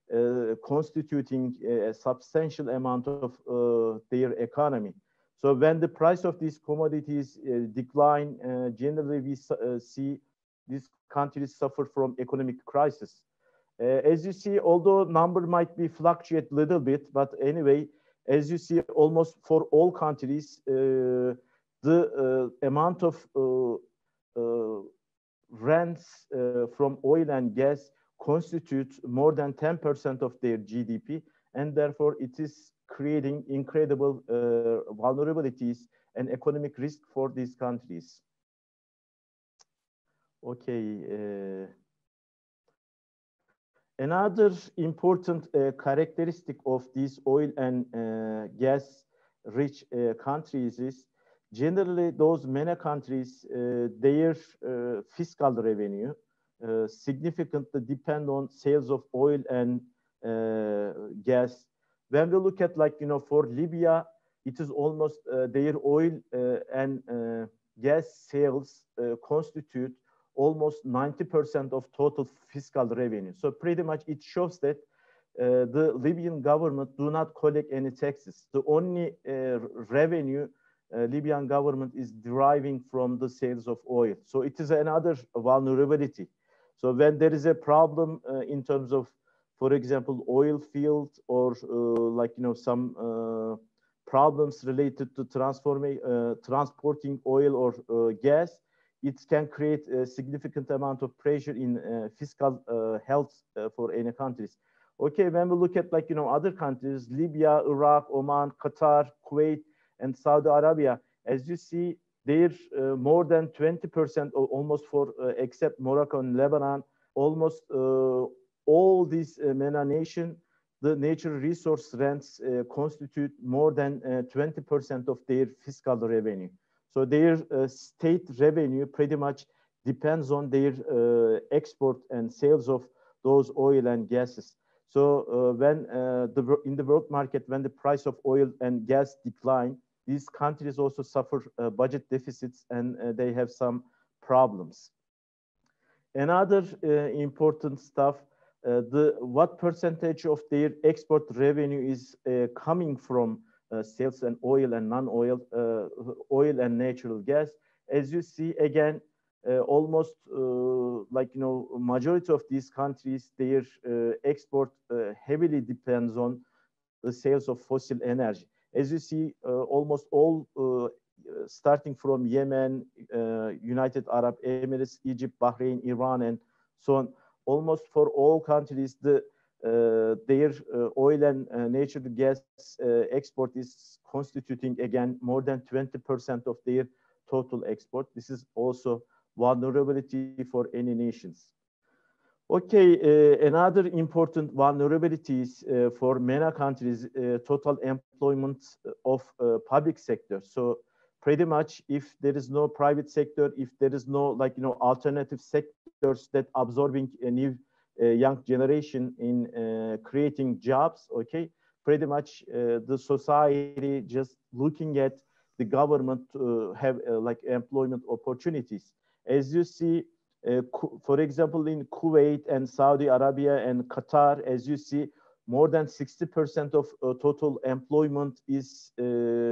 Speaker 1: uh, constituting a substantial amount of uh, their economy. So when the price of these commodities uh, decline, uh, generally we uh, see these countries suffer from economic crisis. Uh, as you see, although number might be fluctuate a little bit, but anyway, as you see, almost for all countries, uh, the uh, amount of uh, uh, rents uh, from oil and gas constitute more than ten percent of their G D P, and therefore it is creating incredible uh, vulnerabilities and economic risk for these countries. Okay. Uh, another important uh, characteristic of these oil and uh, gas rich uh, countries is generally those many countries, uh, their uh, fiscal revenue uh, significantly depend on sales of oil and uh, gas. When we look at, like, you know, for Libya, it is almost uh, their oil uh, and uh, gas sales uh, constitute almost ninety percent of total fiscal revenue. So pretty much it shows that uh, the Libyan government do not collect any taxes. The only uh, revenue uh, Libyan government is deriving from the sales of oil. So it is another vulnerability. So when there is a problem uh, in terms of, for example, oil field or uh, like, you know, some uh, problems related to transforming, uh, transporting oil or uh, gas, it can create a significant amount of pressure in uh, fiscal uh, health uh, for any countries. Okay, when we look at, like, you know, other countries, Libya, Iraq, Oman, Qatar, Kuwait, and Saudi Arabia, as you see, they're uh, more than twenty percent, or almost for, uh, except Morocco and Lebanon, almost uh, all these uh, MENA nations, the natural resource rents uh, constitute more than uh, twenty percent of their fiscal revenue. So their uh, state revenue pretty much depends on their uh, export and sales of those oil and gases. So uh, when uh, the, in the world market, when the price of oil and gas decline, these countries also suffer uh, budget deficits, and uh, they have some problems. Another uh, important stuff, uh, the what percentage of their export revenue is uh, coming from uh, sales and oil and non-oil, uh, oil and natural gas. As you see, again, uh, almost uh, like, you know, majority of these countries, their uh, export uh, heavily depends on the sales of fossil energy. As you see, uh, almost all, uh, starting from Yemen, uh, United Arab Emirates, Egypt, Bahrain, Iran, and so on, almost for all countries, the uh, their uh, oil and uh, natural gas uh, export is constituting, again, more than twenty percent of their total export. This is also vulnerability for any nations. Okay, uh, another important vulnerabilities uh, for MENA countries, uh, total employment of uh, public sector. So pretty much, if there is no private sector, if there is no, like, you know, alternative sectors that absorbing a new uh, young generation in uh, creating jobs, okay, pretty much uh, the society just looking at the government to have uh, like employment opportunities. As you see, Uh, for example, in Kuwait and Saudi Arabia and Qatar, as you see, more than sixty percent of uh, total employment is uh,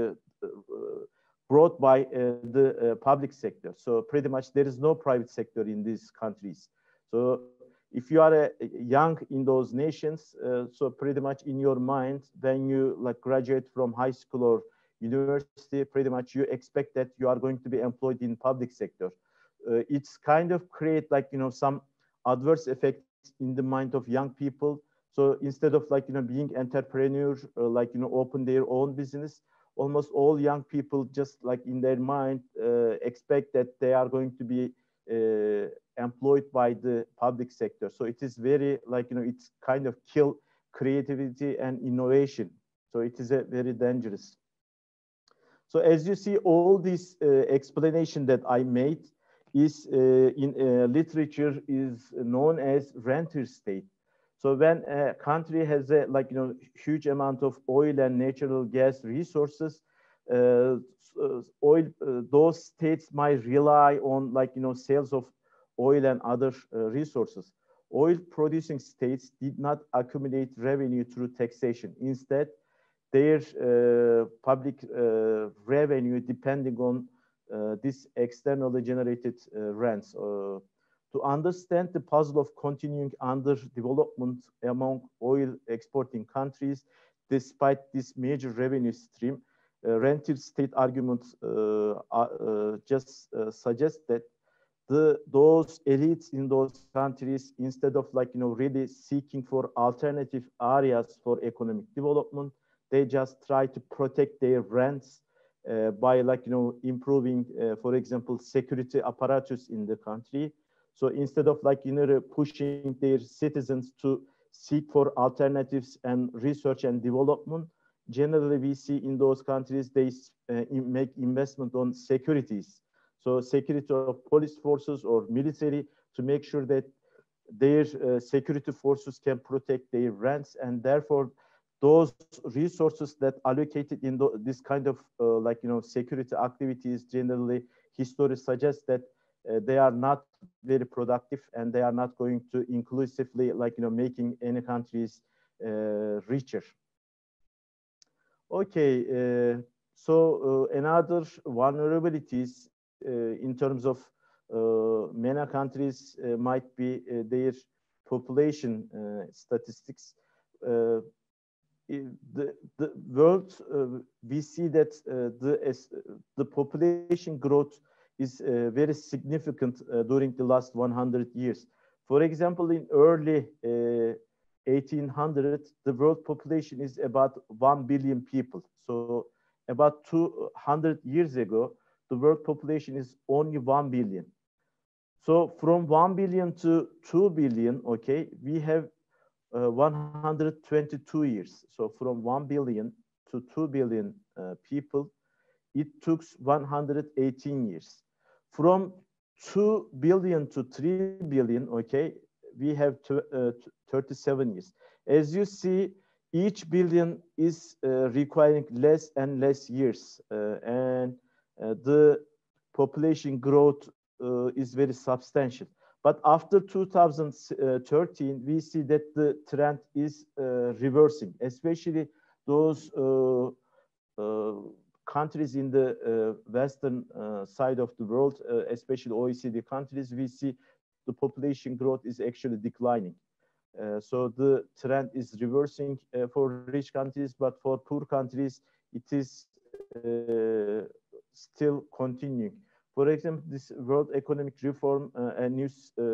Speaker 1: uh, brought by uh, the uh, public sector. So pretty much there is no private sector in these countries. So if you are uh, young in those nations, uh, so pretty much in your mind, when you like graduate from high school or university, pretty much you expect that you are going to be employed in public sector. Uh, it's kind of create, like, you know, some adverse effects in the mind of young people. So instead of, like, you know, being entrepreneurs, uh, like, you know, open their own business, almost all young people just, like, in their mind uh, expect that they are going to be uh, employed by the public sector. So it is very, like, you know, it's kind of kill creativity and innovation. So it is a very dangerous. So as you see, all this uh, explanation that I made is uh, in uh, literature is known as rentier state. So when a country has a, like, you know, huge amount of oil and natural gas resources, uh, oil, uh, those states might rely on, like, you know, sales of oil and other uh, resources. oil-producing states did not accumulate revenue through taxation. Instead, their uh, public uh, revenue depending on uh, this externally generated uh, rents. Uh, to understand the puzzle of continuing underdevelopment among oil exporting countries, despite this major revenue stream, uh, rentier state arguments uh, uh, just uh, suggest that the those elites in those countries, instead of like you know really seeking for alternative areas for economic development, they just try to protect their rents uh, by like you know improving, uh, for example, security apparatus in the country. So instead of like you know pushing their citizens to seek for alternatives and research and development, generally we see in those countries they uh, make investment on securities. So security of police forces or military to make sure that their uh, security forces can protect their rents, and therefore those resources that allocated in the, this kind of uh, like you know security activities generally history suggests that uh, they are not very productive and they are not going to inclusively like you know making any countries uh, richer. Okay, uh, so uh, another vulnerabilities uh, in terms of uh, many countries uh, might be uh, their population uh, statistics. Uh, the, the world, uh, we see that uh, the, uh, the population growth is uh, very significant uh, during the last one hundred years. For example, in early uh, eighteen hundred, the world population is about one billion people. So about two hundred years ago, the world population is only one billion. So from one billion to two billion, okay, we have uh, one hundred twenty-two years. So from one billion to two billion uh, people, it took one hundred eighteen years. From two billion to three billion, okay, we have to, uh, thirty-seven years. As you see, each billion is uh, requiring less and less years, uh, and uh, the population growth uh, is very substantial. But after two thousand thirteen, we see that the trend is uh, reversing, especially those uh, uh, countries in the uh, western uh, side of the world, uh, especially O E C D countries, we see the population growth is actually declining. Uh, so the trend is reversing uh, for rich countries, but for poor countries, it is uh, still continuing. For example, this World Economic Reform uh, and news uh,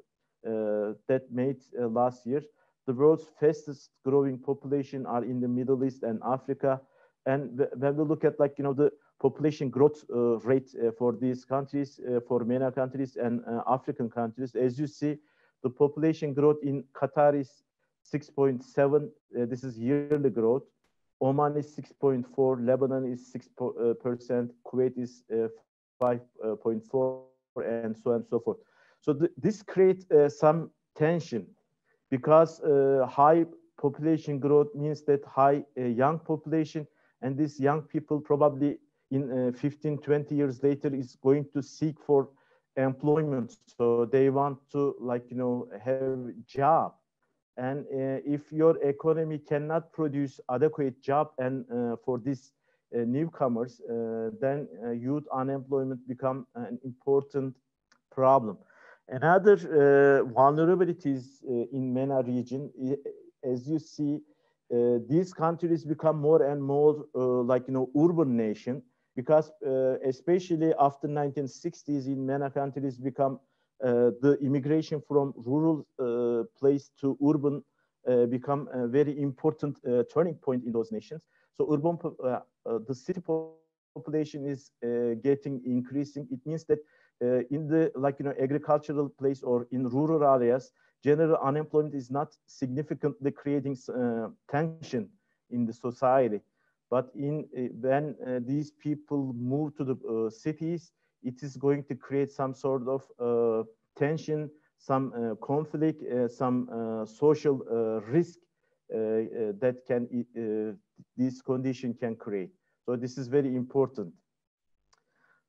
Speaker 1: uh, that made uh, last year, the world's fastest growing population are in the Middle East and Africa. And when we look at like, you know, the population growth uh, rate uh, for these countries, uh, for MENA countries and uh, African countries, as you see, the population growth in Qatar is six point seven. Uh, this is yearly growth. Oman is six point four. Lebanon is six percent. Kuwait is uh, five point four, and so on and so forth. So th this creates uh, some tension because uh, high population growth means that high uh, young population, and these young people probably in uh, fifteen, twenty years later is going to seek for employment. So they want to like, you know, have job. And uh, if your economy cannot produce adequate job and uh, for these uh, newcomers, uh, then uh, youth unemployment become an important problem. Another uh, vulnerabilities uh, in MENA region, as you see, uh, these countries become more and more uh, like, you know, urban nation, because uh, especially after nineteen sixties in MENA countries become uh, the immigration from rural uh, place to urban uh, become a very important uh, turning point in those nations. So urban, uh, uh, the city population is uh, getting increasing. It means that uh, in the like, you know, agricultural place or in rural areas, general unemployment is not significantly creating uh, tension in the society. But in uh, when uh, these people move to the uh, cities, it is going to create some sort of uh, tension, some uh, conflict, uh, some uh, social uh, risk uh, uh, that can uh, this condition can create. So this is very important.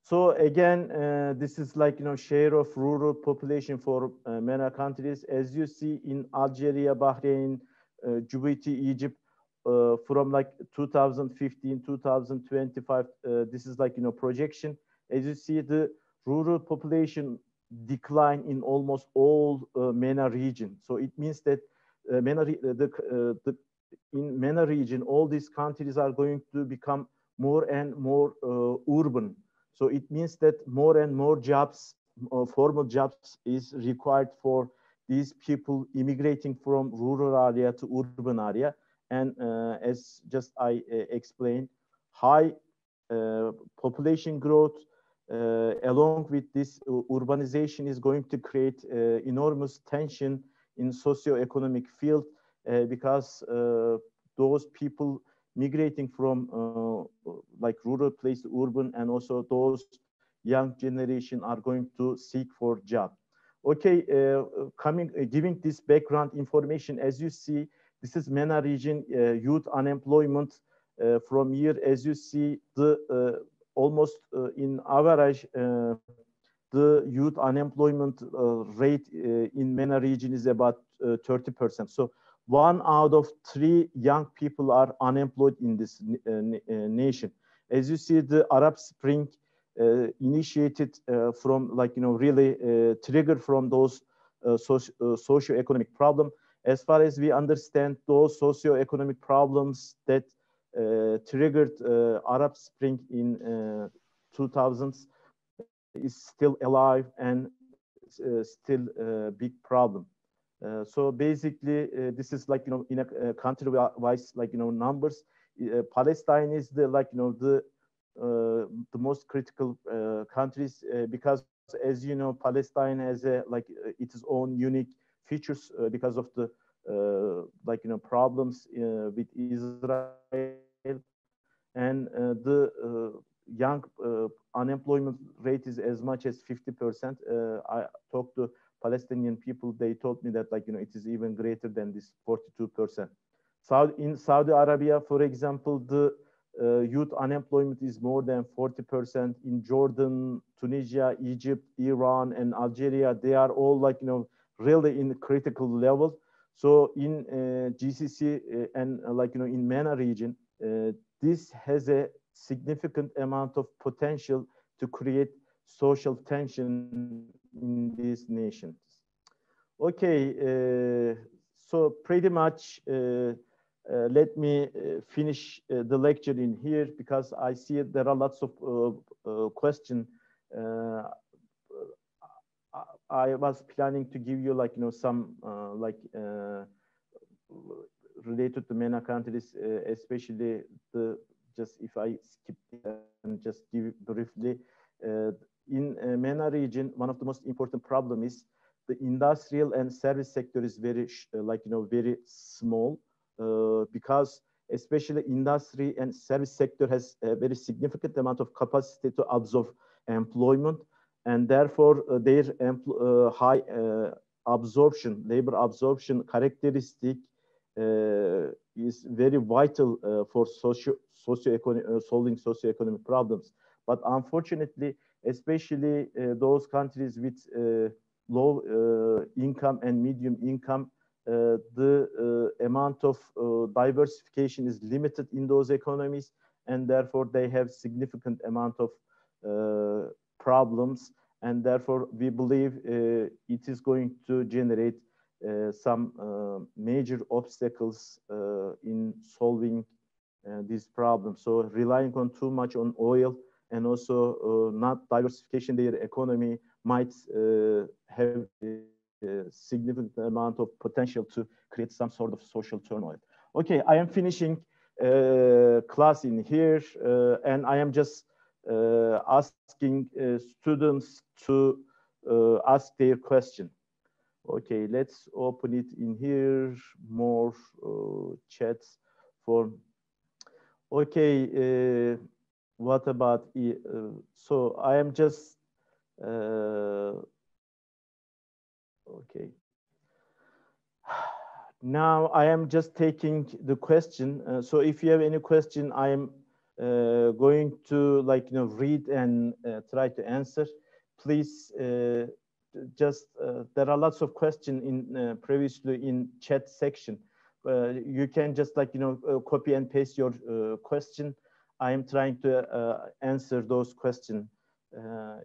Speaker 1: So again, uh, this is like, you know, share of rural population for uh, MENA countries. As you see in Algeria, Bahrain, uh, Djibouti, Egypt, uh, from like two thousand fifteen, two thousand twenty-five, uh, this is like, you know, projection. As you see, the rural population decline in almost all uh, MENA region. So it means that uh, MENA, the, uh, the, in MENA region, all these countries are going to become more and more uh, urban. So it means that more and more jobs, uh, formal jobs is required for these people immigrating from rural area to urban area. And uh, as just I uh, explained, high uh, population growth uh, along with this urbanization is going to create uh, enormous tension in socio-economic field uh, because uh, those people migrating from uh, like rural place to urban, and also those young generation are going to seek for job. Okay, uh, coming, uh, giving this background information, as you see, this is MENA region uh, youth unemployment uh, from year, as you see, the uh, almost uh, in average, uh, the youth unemployment uh, rate uh, in MENA region is about uh, thirty percent. So one out of three young people are unemployed in this uh, nation. As you see, the Arab Spring uh, initiated uh, from like, you know, really uh, triggered from those uh, socio uh, socio-economic problem. As far as we understand, those socio-economic problems that uh, triggered uh, Arab Spring in uh, two thousands is still alive and uh, still a big problem. Uh, so basically, uh, this is like, you know, in a, a country-wise, like, you know, numbers. Uh, Palestine is the, like, you know, the uh, the most critical uh, countries uh, because, as you know, Palestine has a like uh, its own unique features uh, because of the uh, like, you know, problems uh, with Israel, and uh, the uh, young uh, unemployment rate is as much as fifty percent. Uh, I talked to Palestinian people, they told me that, like, you know, it is even greater than this forty-two percent. Saudi, in Saudi Arabia, for example, the uh, youth unemployment is more than forty percent. In Jordan, Tunisia, Egypt, Iran, and Algeria, they are all, like, you know, really in critical level. So in uh, G C C uh, and uh, like, you know, in MENA region, uh, this has a significant amount of potential to create social tension in these nations. Okay, uh, so pretty much uh, uh, let me uh, finish uh, the lecture in here, because I see there are lots of uh, uh, questions. Uh, I was planning to give you, like, you know, some uh, like uh, related to MENA countries, uh, especially the, just if I skip and just give briefly, uh, in uh, MENA region, one of the most important problem is the industrial and service sector is very, uh, like, you know, very small, uh, because especially industry and service sector has a very significant amount of capacity to absorb employment, and therefore uh, their uh, high uh, absorption, labor absorption characteristic uh, is very vital uh, for socio socio-economic uh, solving socio-economic problems. But unfortunately, especially uh, those countries with uh, low uh, income and medium income, uh, the uh, amount of uh, diversification is limited in those economies, and therefore they have significant amount of uh, problems, and therefore we believe uh, it is going to generate uh, some uh, major obstacles uh, in solving uh, these problems. So relying on too much on oil and also uh, not diversification their economy might uh, have a significant amount of potential to create some sort of social turmoil. Okay, I am finishing uh, class in here, uh, and I am just uh, asking uh, students to uh, ask their question. Okay, let's open it in here, more uh, chats for, okay, uh, what about, uh, so I am just, uh, okay. Now I am just taking the question. Uh, so if you have any question, I am uh, going to like you know read and uh, try to answer. Please uh, just uh, there are lots of questions in uh, previously in chat section. Uh, you can just like you know uh, copy and paste your uh, question. I am trying to uh, answer those questions. Uh,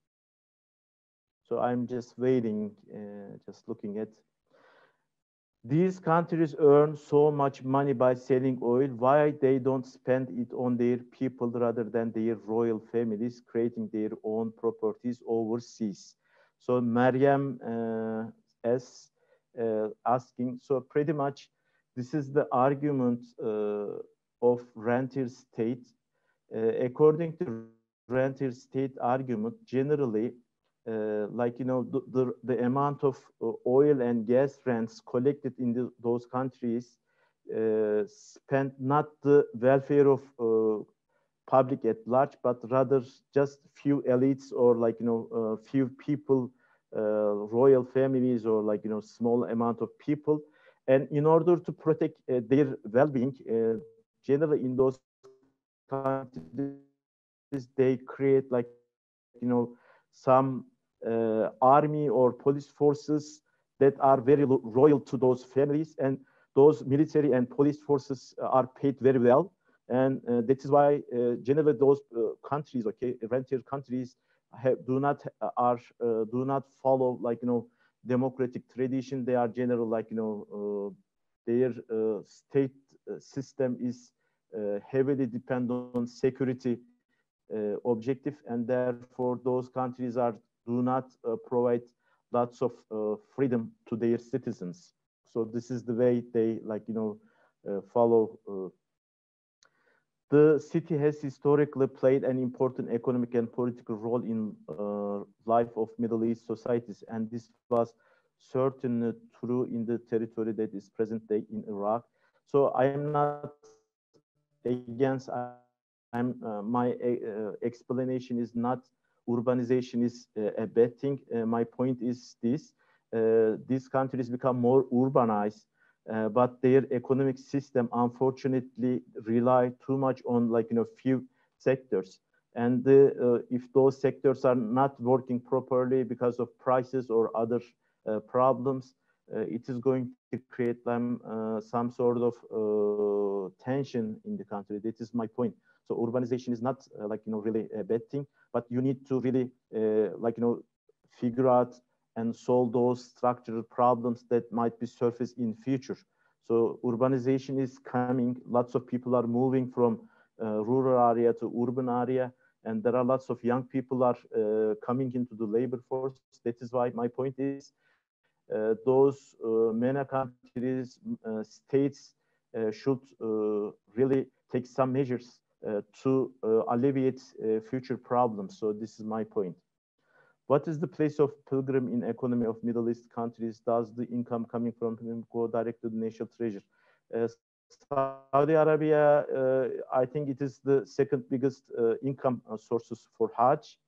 Speaker 1: so I'm just waiting, uh, just looking at. These countries earn so much money by selling oil. Why they don't spend it on their people rather than their royal families, creating their own properties overseas? So Mariam uh, S uh, asking. So pretty much, this is the argument uh, of rentier state. Uh, according to rentier state argument, generally uh, like you know the, the, the amount of uh, oil and gas rents collected in the, those countries uh, spent not the welfare of uh, public at large, but rather just few elites or like you know uh, few people, uh, royal families or like you know small amount of people. And in order to protect uh, their well-being, uh, generally in those countries they create like you know some uh, army or police forces that are very loyal to those families, and those military and police forces are paid very well. And uh, that is why uh, generally those uh, countries, okay, rentier countries have, do not uh, are uh, do not follow like you know democratic tradition. They are generally like you know uh, their uh, state uh, system is uh, heavily dependent on security uh, objective, and therefore those countries are do not uh, provide lots of uh, freedom to their citizens. So this is the way they like you know uh, follow. Uh, the city has historically played an important economic and political role in uh, life of Middle East societies, and this was certainly true in the territory that is present day in Iraq. So I am not against. I'm uh, my uh, explanation is not urbanization is uh, a bad thing. Uh, my point is this: uh, these countries become more urbanized, uh, but their economic system unfortunately rely too much on like you know few sectors. And the, uh, if those sectors are not working properly because of prices or other uh, problems, uh, it is going to create them uh, some sort of uh, tension in the country. That is my point. So urbanization is not uh, like you know really a bad thing, but you need to really uh, like you know figure out and solve those structural problems that might be surfaced in future. So urbanization is coming. Lots of people are moving from uh, rural area to urban area, and there are lots of young people are uh, coming into the labor force. That is why my point is uh, those uh, MENA countries, uh, states uh, should uh, really take some measures uh, to uh, alleviate uh, future problems. So this is my point. What is the place of pilgrim in economy of Middle East countries? Does the income coming from him go direct to the national treasure? Uh, Saudi Arabia, uh, I think it is the second biggest uh, income uh, sources for Hajj.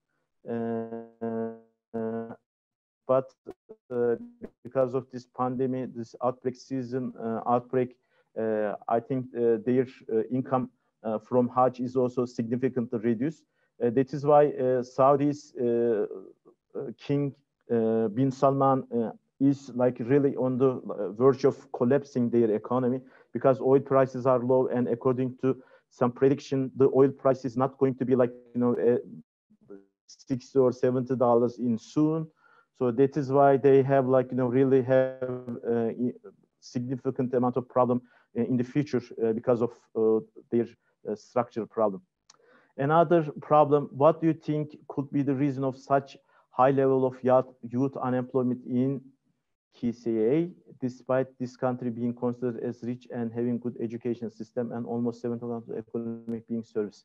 Speaker 1: Uh, but uh, because of this pandemic, this outbreak season, uh, outbreak, uh, I think uh, their uh, income uh, from Hajj is also significantly reduced. Uh, that is why uh, Saudi's uh, uh, King uh, bin Salman uh, is like really on the verge of collapsing their economy because oil prices are low, and according to some prediction, the oil price is not going to be like you know uh, sixty or seventy dollars in soon. So that is why they have like you know really have uh, significant amount of problem in the future uh, because of uh, their uh, structural problem. Another problem, what do you think could be the reason of such high level of youth unemployment in K C A, despite this country being considered as rich and having good education system and almost seventy percent of economic being service?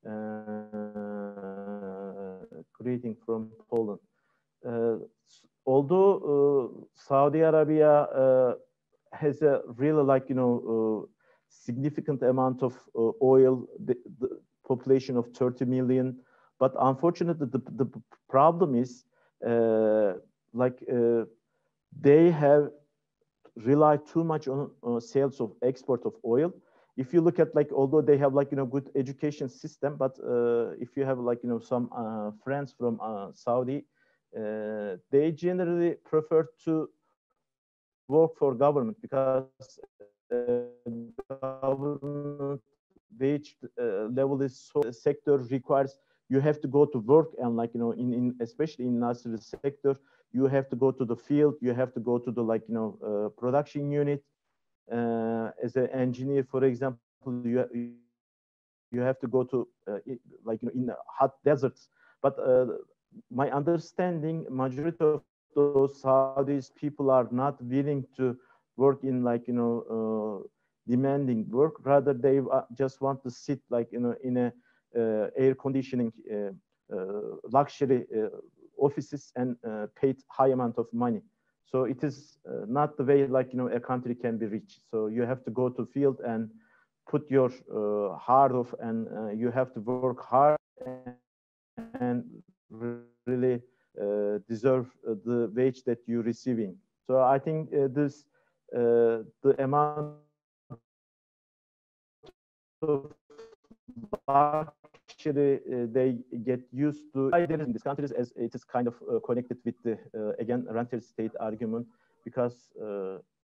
Speaker 1: Uh, greeting from Poland. Uh, although uh, Saudi Arabia uh, has a really like you know uh, significant amount of uh, oil, the, the population of thirty million, but unfortunately the, the problem is uh, like uh, they have relied too much on uh, sales of export of oil, if you look at like, although they have like, you know, good education system, but uh, if you have like, you know, some uh, friends from uh, Saudi, uh, they generally prefer to work for government because uh, government wage uh, level is so sector requires you have to go to work, and like, you know, in, in especially in industrial sector, you have to go to the field, you have to go to the like, you know, uh, production unit. Uh, as an engineer, for example, you, you have to go to uh, like, you know, in hot deserts. But uh, my understanding, majority of those Saudis people are not willing to work in like, you know, uh, demanding work. Rather, they uh, just want to sit like, you know, in a uh, air conditioning uh, uh, luxury uh, offices and uh, paid high amount of money. So it is uh, not the way like, you know, a country can be rich. So you have to go to field and put your uh, hard off, and uh, you have to work hard and really uh, deserve uh, the wage that you're receiving. So I think uh, this uh, the amount of luxury uh, they get used to in these countries, as it is kind of uh, connected with the uh, again rentier state argument, because uh,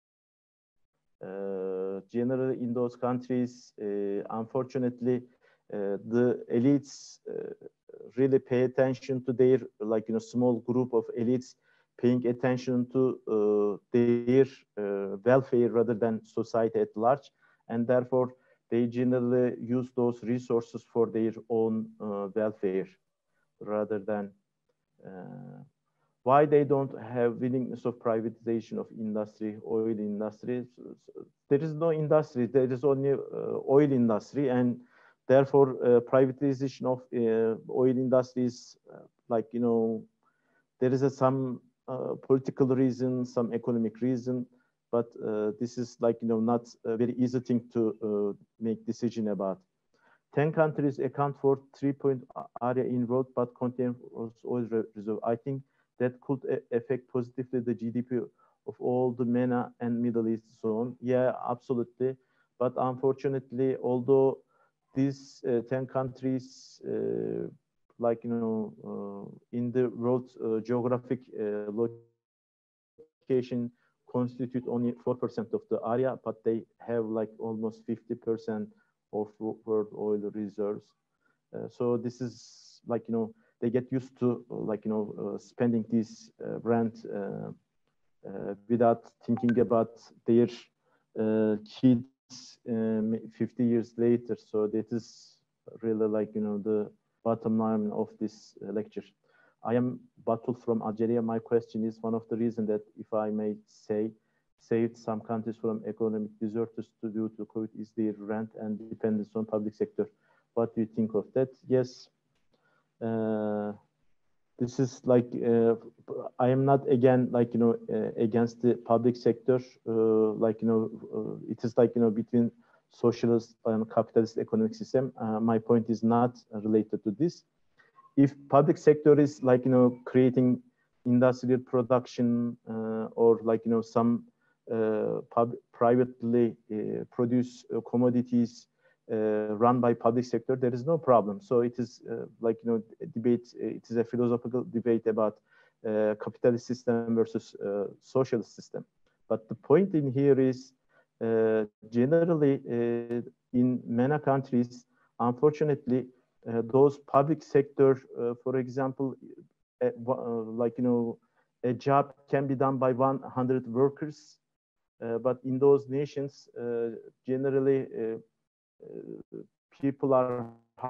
Speaker 1: uh, generally in those countries, uh, unfortunately, uh, the elites uh, really pay attention to their like, you know, small group of elites paying attention to uh, their uh, welfare rather than society at large, and therefore they generally use those resources for their own uh, welfare rather than uh, why they don't have willingness of privatization of industry, oil industry. There is no industry, there is only uh, oil industry, and therefore uh, privatization of uh, oil industry is uh, like, you know, there is a, some uh, political reason, some economic reason, but uh, this is like, you know, not a very easy thing to uh, make decision about. ten countries account for three point area involved, but contain oil reserve. I think that could affect positively the G D P of all the MENA and Middle East zone. Yeah, absolutely. But unfortunately, although these uh, ten countries, uh, like, you know, uh, in the world uh, geographic uh, location constitute only four percent of the area, but they have like almost fifty percent of world oil reserves. Uh, so this is like, you know, they get used to like, you know, uh, spending this uh, rent uh, uh, without thinking about their uh, kids um, fifty years later. So that is really like, you know, the bottom line of this uh, lecture. I am Batul from Algeria. My question is, one of the reasons that, if I may say, saved some countries from economic disasters due to COVID is their rent and dependence on public sector. What do you think of that? Yes. Uh, this is like, uh, I am not again, like, you know, uh, against the public sector. Uh, like, you know, uh, it is like, you know, between socialist and capitalist economic system. Uh, my point is not related to this. If public sector is like, you know, creating industrial production uh, or like, you know, some uh, pub privately uh, produce uh, commodities uh, run by public sector, there is no problem. So it is uh, like, you know, debate, it is a philosophical debate about uh, capitalist system versus uh, socialist system. But the point in here is uh, generally uh, in many countries, unfortunately, uh, those public sector, uh, for example, uh, uh, like, you know, a job can be done by one hundred workers, uh, but in those nations, uh, generally, uh, uh, people are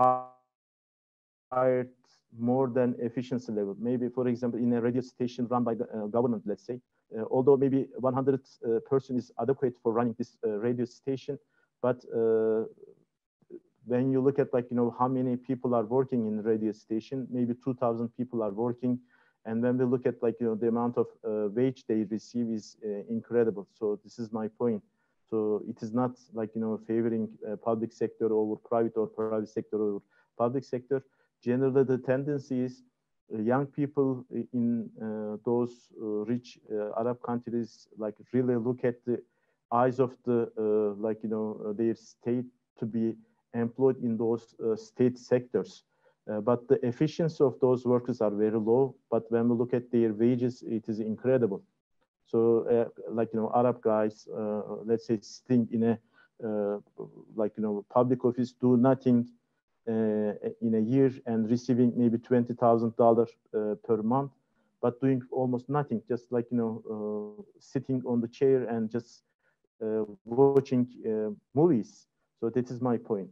Speaker 1: hired more than efficiency level. Maybe, for example, in a radio station run by the uh, government, let's say, uh, although maybe one hundred uh, person is adequate for running this uh, radio station, but uh, when you look at like, you know, how many people are working in the radio station, maybe two thousand people are working. And when we look at like, you know, the amount of uh, wage they receive is uh, incredible. So this is my point. So it is not like, you know, favoring uh, public sector over private or private sector over public sector. Generally, the tendency is uh, young people in uh, those uh, rich uh, Arab countries like really look at the eyes of the, uh, like, you know, their state to be employed in those uh, state sectors. Uh, but the efficiency of those workers are very low. But when we look at their wages, it is incredible. So, uh, like, you know, Arab guys, uh, let's say, sitting in a, uh, like, you know, public office, do nothing uh, in a year and receiving maybe twenty thousand dollars uh, per month, but doing almost nothing, just like, you know, uh, sitting on the chair and just uh, watching uh, movies. So that is my point.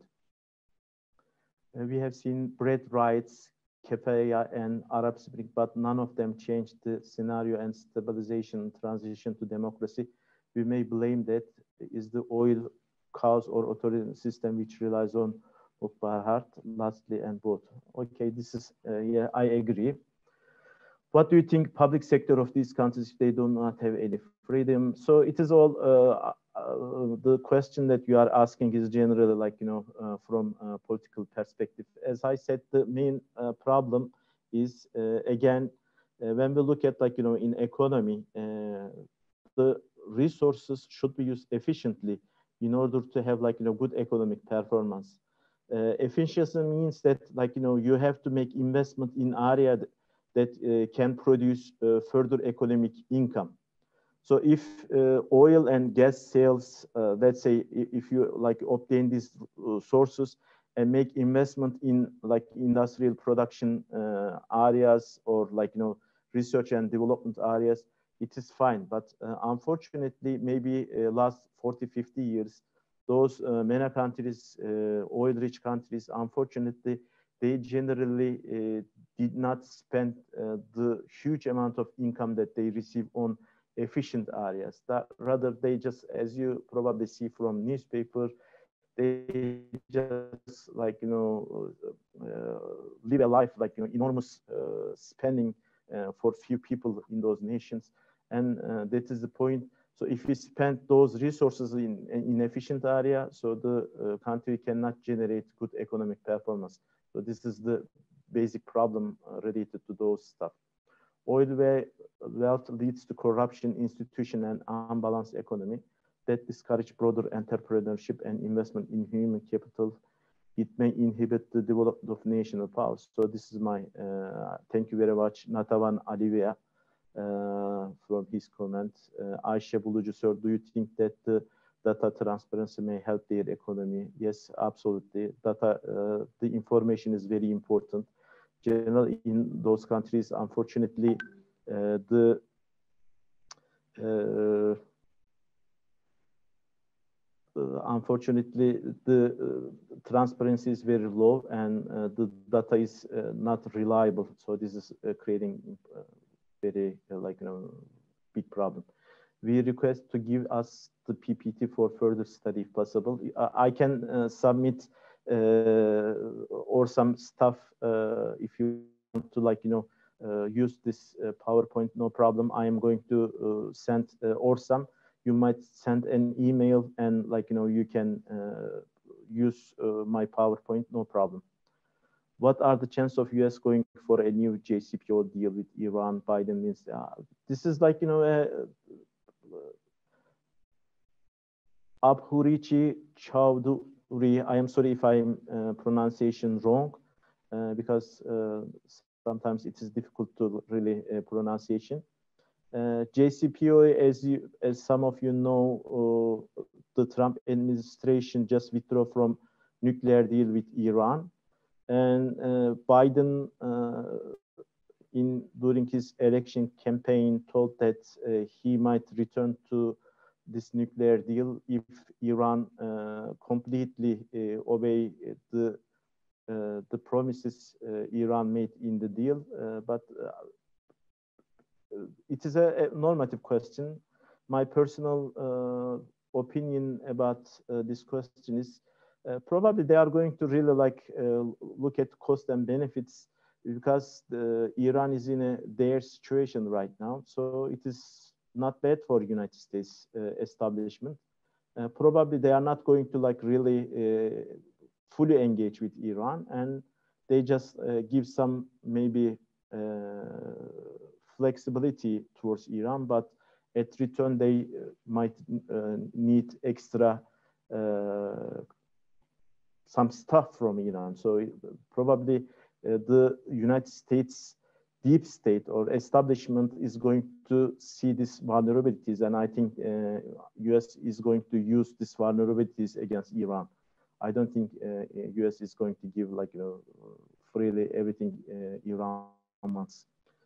Speaker 1: Uh, we have seen bread riots, Kefaya and Arab Spring, but none of them changed the scenario and stabilization transition to democracy. We may blame that is the oil cause or authoritarian system which relies on Mukbahart, lastly, and both. Okay, this is, uh, yeah, I agree. What do you think public sector of these countries, if they do not have any freedom? So it is all, uh, uh, the question that you are asking is generally like, you know, uh, from a political perspective. As I said, the main uh, problem is, uh, again, uh, when we look at, like, you know, in economy, uh, the resources should be used efficiently in order to have, like, you know, good economic performance. Uh, efficiency means that, like, you know, you have to make investment in area that, that uh, can produce uh, further economic income. So if uh, oil and gas sales, uh, let's say, if you like obtain these uh, sources and make investment in like industrial production uh, areas or like, you know, research and development areas, it is fine. But uh, unfortunately, maybe uh, last forty, fifty years, those uh, many countries, uh, oil-rich countries, unfortunately, they generally uh, did not spend uh, the huge amount of income that they receive on efficient areas. That rather they just, as you probably see from newspaper, they just like, you know, uh, live a life like, you know, enormous uh, spending uh, for few people in those nations. And uh, that is the point. So if we spend those resources in in efficient area, so the uh, country cannot generate good economic performance. So this is the basic problem uh, related to those stuff. Oil wealth leads to corruption, institution, and unbalanced economy that discourage broader entrepreneurship and investment in human capital. It may inhibit the development of national powers. So this is my, uh, thank you very much, Natavan Alivia, uh, from his comment. Uh, Ayşe Bulucu, sir, do you think that the data transparency may help their economy? Yes, absolutely. Data, uh, the information is very important. Generally, in those countries, unfortunately, uh, the uh, uh, unfortunately the uh, transparency is very low, and uh, the data is uh, not reliable. So this is uh, creating uh, very uh, like, you know, big problem. We request to give us the P P T for further study if possible. I, I can uh, submit uh, or some stuff uh, if you want to, like, you know, uh, use this uh, PowerPoint, no problem. I am going to uh, send uh, or some. You might send an email and, like, you know, you can uh, use uh, my PowerPoint, no problem. What are the chances of U S going for a new J C P O deal with Iran? Biden means uh, this is like, you know, a, Abhurichi Chowdhury. I am sorry if I'm uh, pronunciation wrong, uh, because uh, sometimes it is difficult to really uh, pronunciation. Uh, J C P O A, as you, as some of you know, uh, the Trump administration just withdrew from nuclear deal with Iran, and uh, Biden, uh, in during his election campaign, told that uh, he might return to this nuclear deal if Iran uh, completely uh, obey the uh, the promises uh, Iran made in the deal. Uh, but uh, it is a, a normative question. My personal uh, opinion about uh, this question is uh, probably they are going to really like uh, look at cost and benefits, because the, Iran is in a their situation right now. So it is not bad for United States uh, establishment. Uh, probably they are not going to like really uh, fully engage with Iran, and they just uh, give some maybe uh, flexibility towards Iran. But at return they might uh, need extra uh, some stuff from Iran. So it, probably uh, the United States deep state or establishment is going to see these vulnerabilities, and I think uh, U S is going to use these vulnerabilities against Iran. I don't think uh, U S is going to give like you know freely everything uh, Iran wants.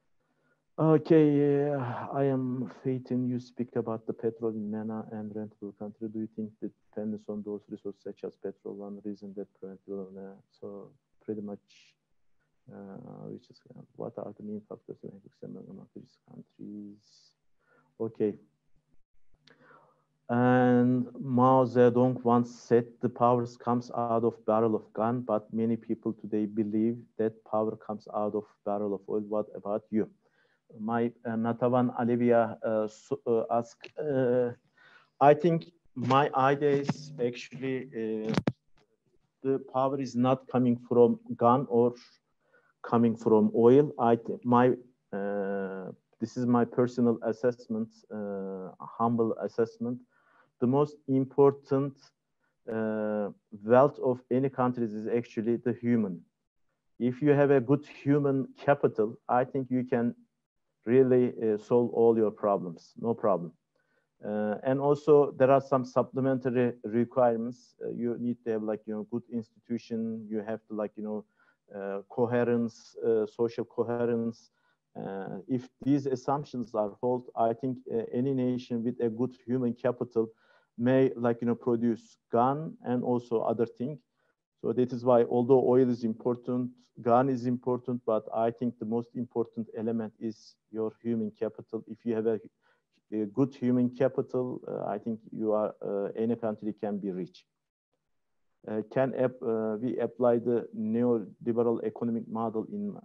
Speaker 1: Okay, uh, I am Fatin. You speak about the petrol in MENA and rentable country. Do you think the dependence on those resources such as petrol one reason that petrol? Uh, so pretty much. Uh, which is uh, what are the main factors in among these countries? Okay. And Mao Zedong once said the power comes out of barrel of gun, but many people today believe that power comes out of barrel of oil. What about you? My uh, Natavan Alivia uh, so, uh, asked, uh, I think my idea is actually uh, the power is not coming from gun or coming from oil. I my uh, this is my personal assessment, uh, humble assessment. The most important uh, wealth of any country is actually the human. If you have a good human capital, I think you can really uh, solve all your problems, no problem. Uh, and also there are some supplementary requirements. Uh, you need to have like, you know, good institution. You have to like, you know, uh, coherence, uh, social coherence. Uh, if these assumptions are held, I think uh, any nation with a good human capital may like, you know, produce gun and also other things. So that is why, although oil is important, gun is important, but I think the most important element is your human capital. If you have a, a good human capital, uh, I think you are, uh, any country can be rich. Uh, can uh, we apply the neoliberal economic model in?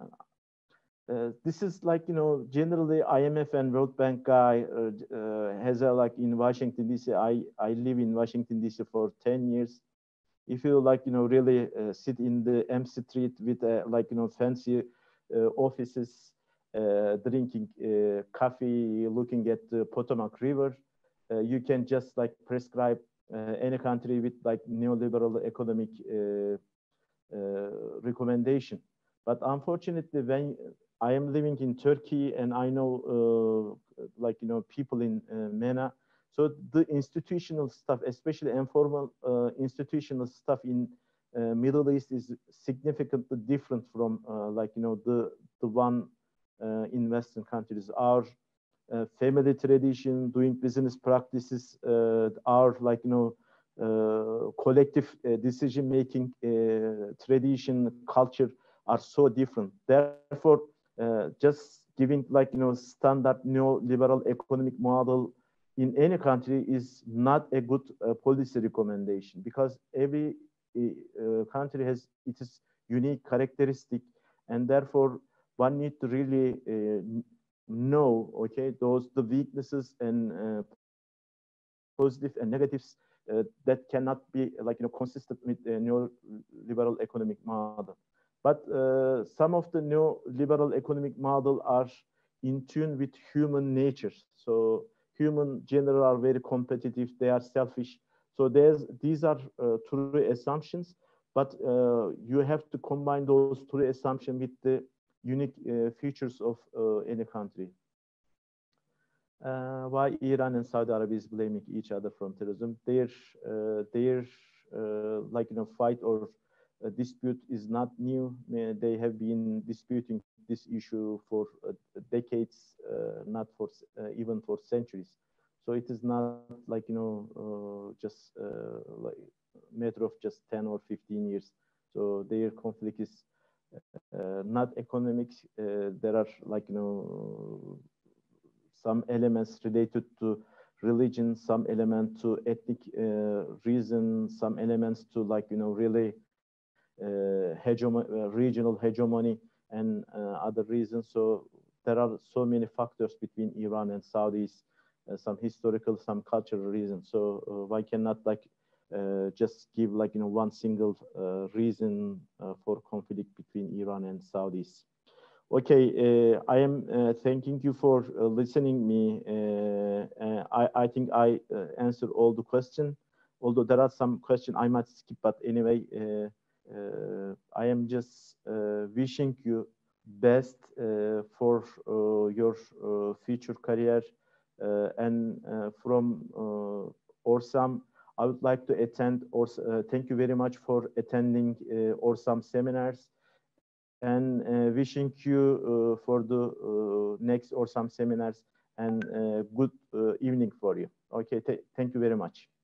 Speaker 1: Uh, this is like, you know, generally I M F and World Bank guy uh, uh, has a like in Washington D C. I I live in Washington D C for ten years. If you like, you know, really uh, sit in the M Street with uh, like, you know, fancy uh, offices, uh, drinking uh, coffee, looking at the Potomac River, uh, you can just like prescribe uh, any country with like neoliberal economic uh, uh, recommendation. But unfortunately, when I am living in Turkey and I know uh, like, you know, people in uh, MENA, so the institutional stuff, especially informal uh, institutional stuff in uh, Middle East is significantly different from uh, like, you know, the, the one uh, in Western countries. Our uh, family tradition, doing business practices, uh, our like, you know, uh, collective uh, decision-making uh, tradition, culture are so different. Therefore, uh, just giving like, you know, standard neoliberal economic model in any country is not a good uh, policy recommendation, because every uh, country has its unique characteristic, and therefore one need to really uh, know, okay, those the weaknesses and uh, positive and negatives uh, that cannot be like, you know, consistent with a neoliberal economic model. But uh, some of the neoliberal economic model are in tune with human nature. So human general are very competitive, they are selfish. So there's, these are uh, true assumptions, but uh, you have to combine those true assumptions with the unique uh, features of uh, any country. Uh, why Iran and Saudi Arabia is blaming each other from terrorism? Their, uh, their uh, like, you know, fight or uh, dispute is not new. Uh, they have been disputing this issue for uh, decades, uh, not for uh, even for centuries. So it is not like, you know, uh, just uh, like a matter of just ten or fifteen years. So their conflict is uh, not economic. Uh, there are like, you know, some elements related to religion, some element to ethnic uh, reason, some elements to like, you know, really uh, hegemon uh, regional hegemony and uh, other reasons. So there are so many factors between Iran and Saudis, uh, some historical, some cultural reasons. So uh, why cannot like uh, just give like, you know, one single uh, reason uh, for conflict between Iran and Saudis? Okay, uh, I am uh, thanking you for uh, listening me. Uh, uh, I, I think I uh, answered all the question, although there are some question I might skip, but anyway, uh, uh, I am just uh, wishing you best uh, for uh, your uh, future career. Uh, and uh, from uh, Orsam, I would like to attend, or uh, thank you very much for attending uh, Orsam seminars, and uh, wishing you uh, for the uh, next or some seminars, and uh, good uh, evening for you. Okay, th thank you very much.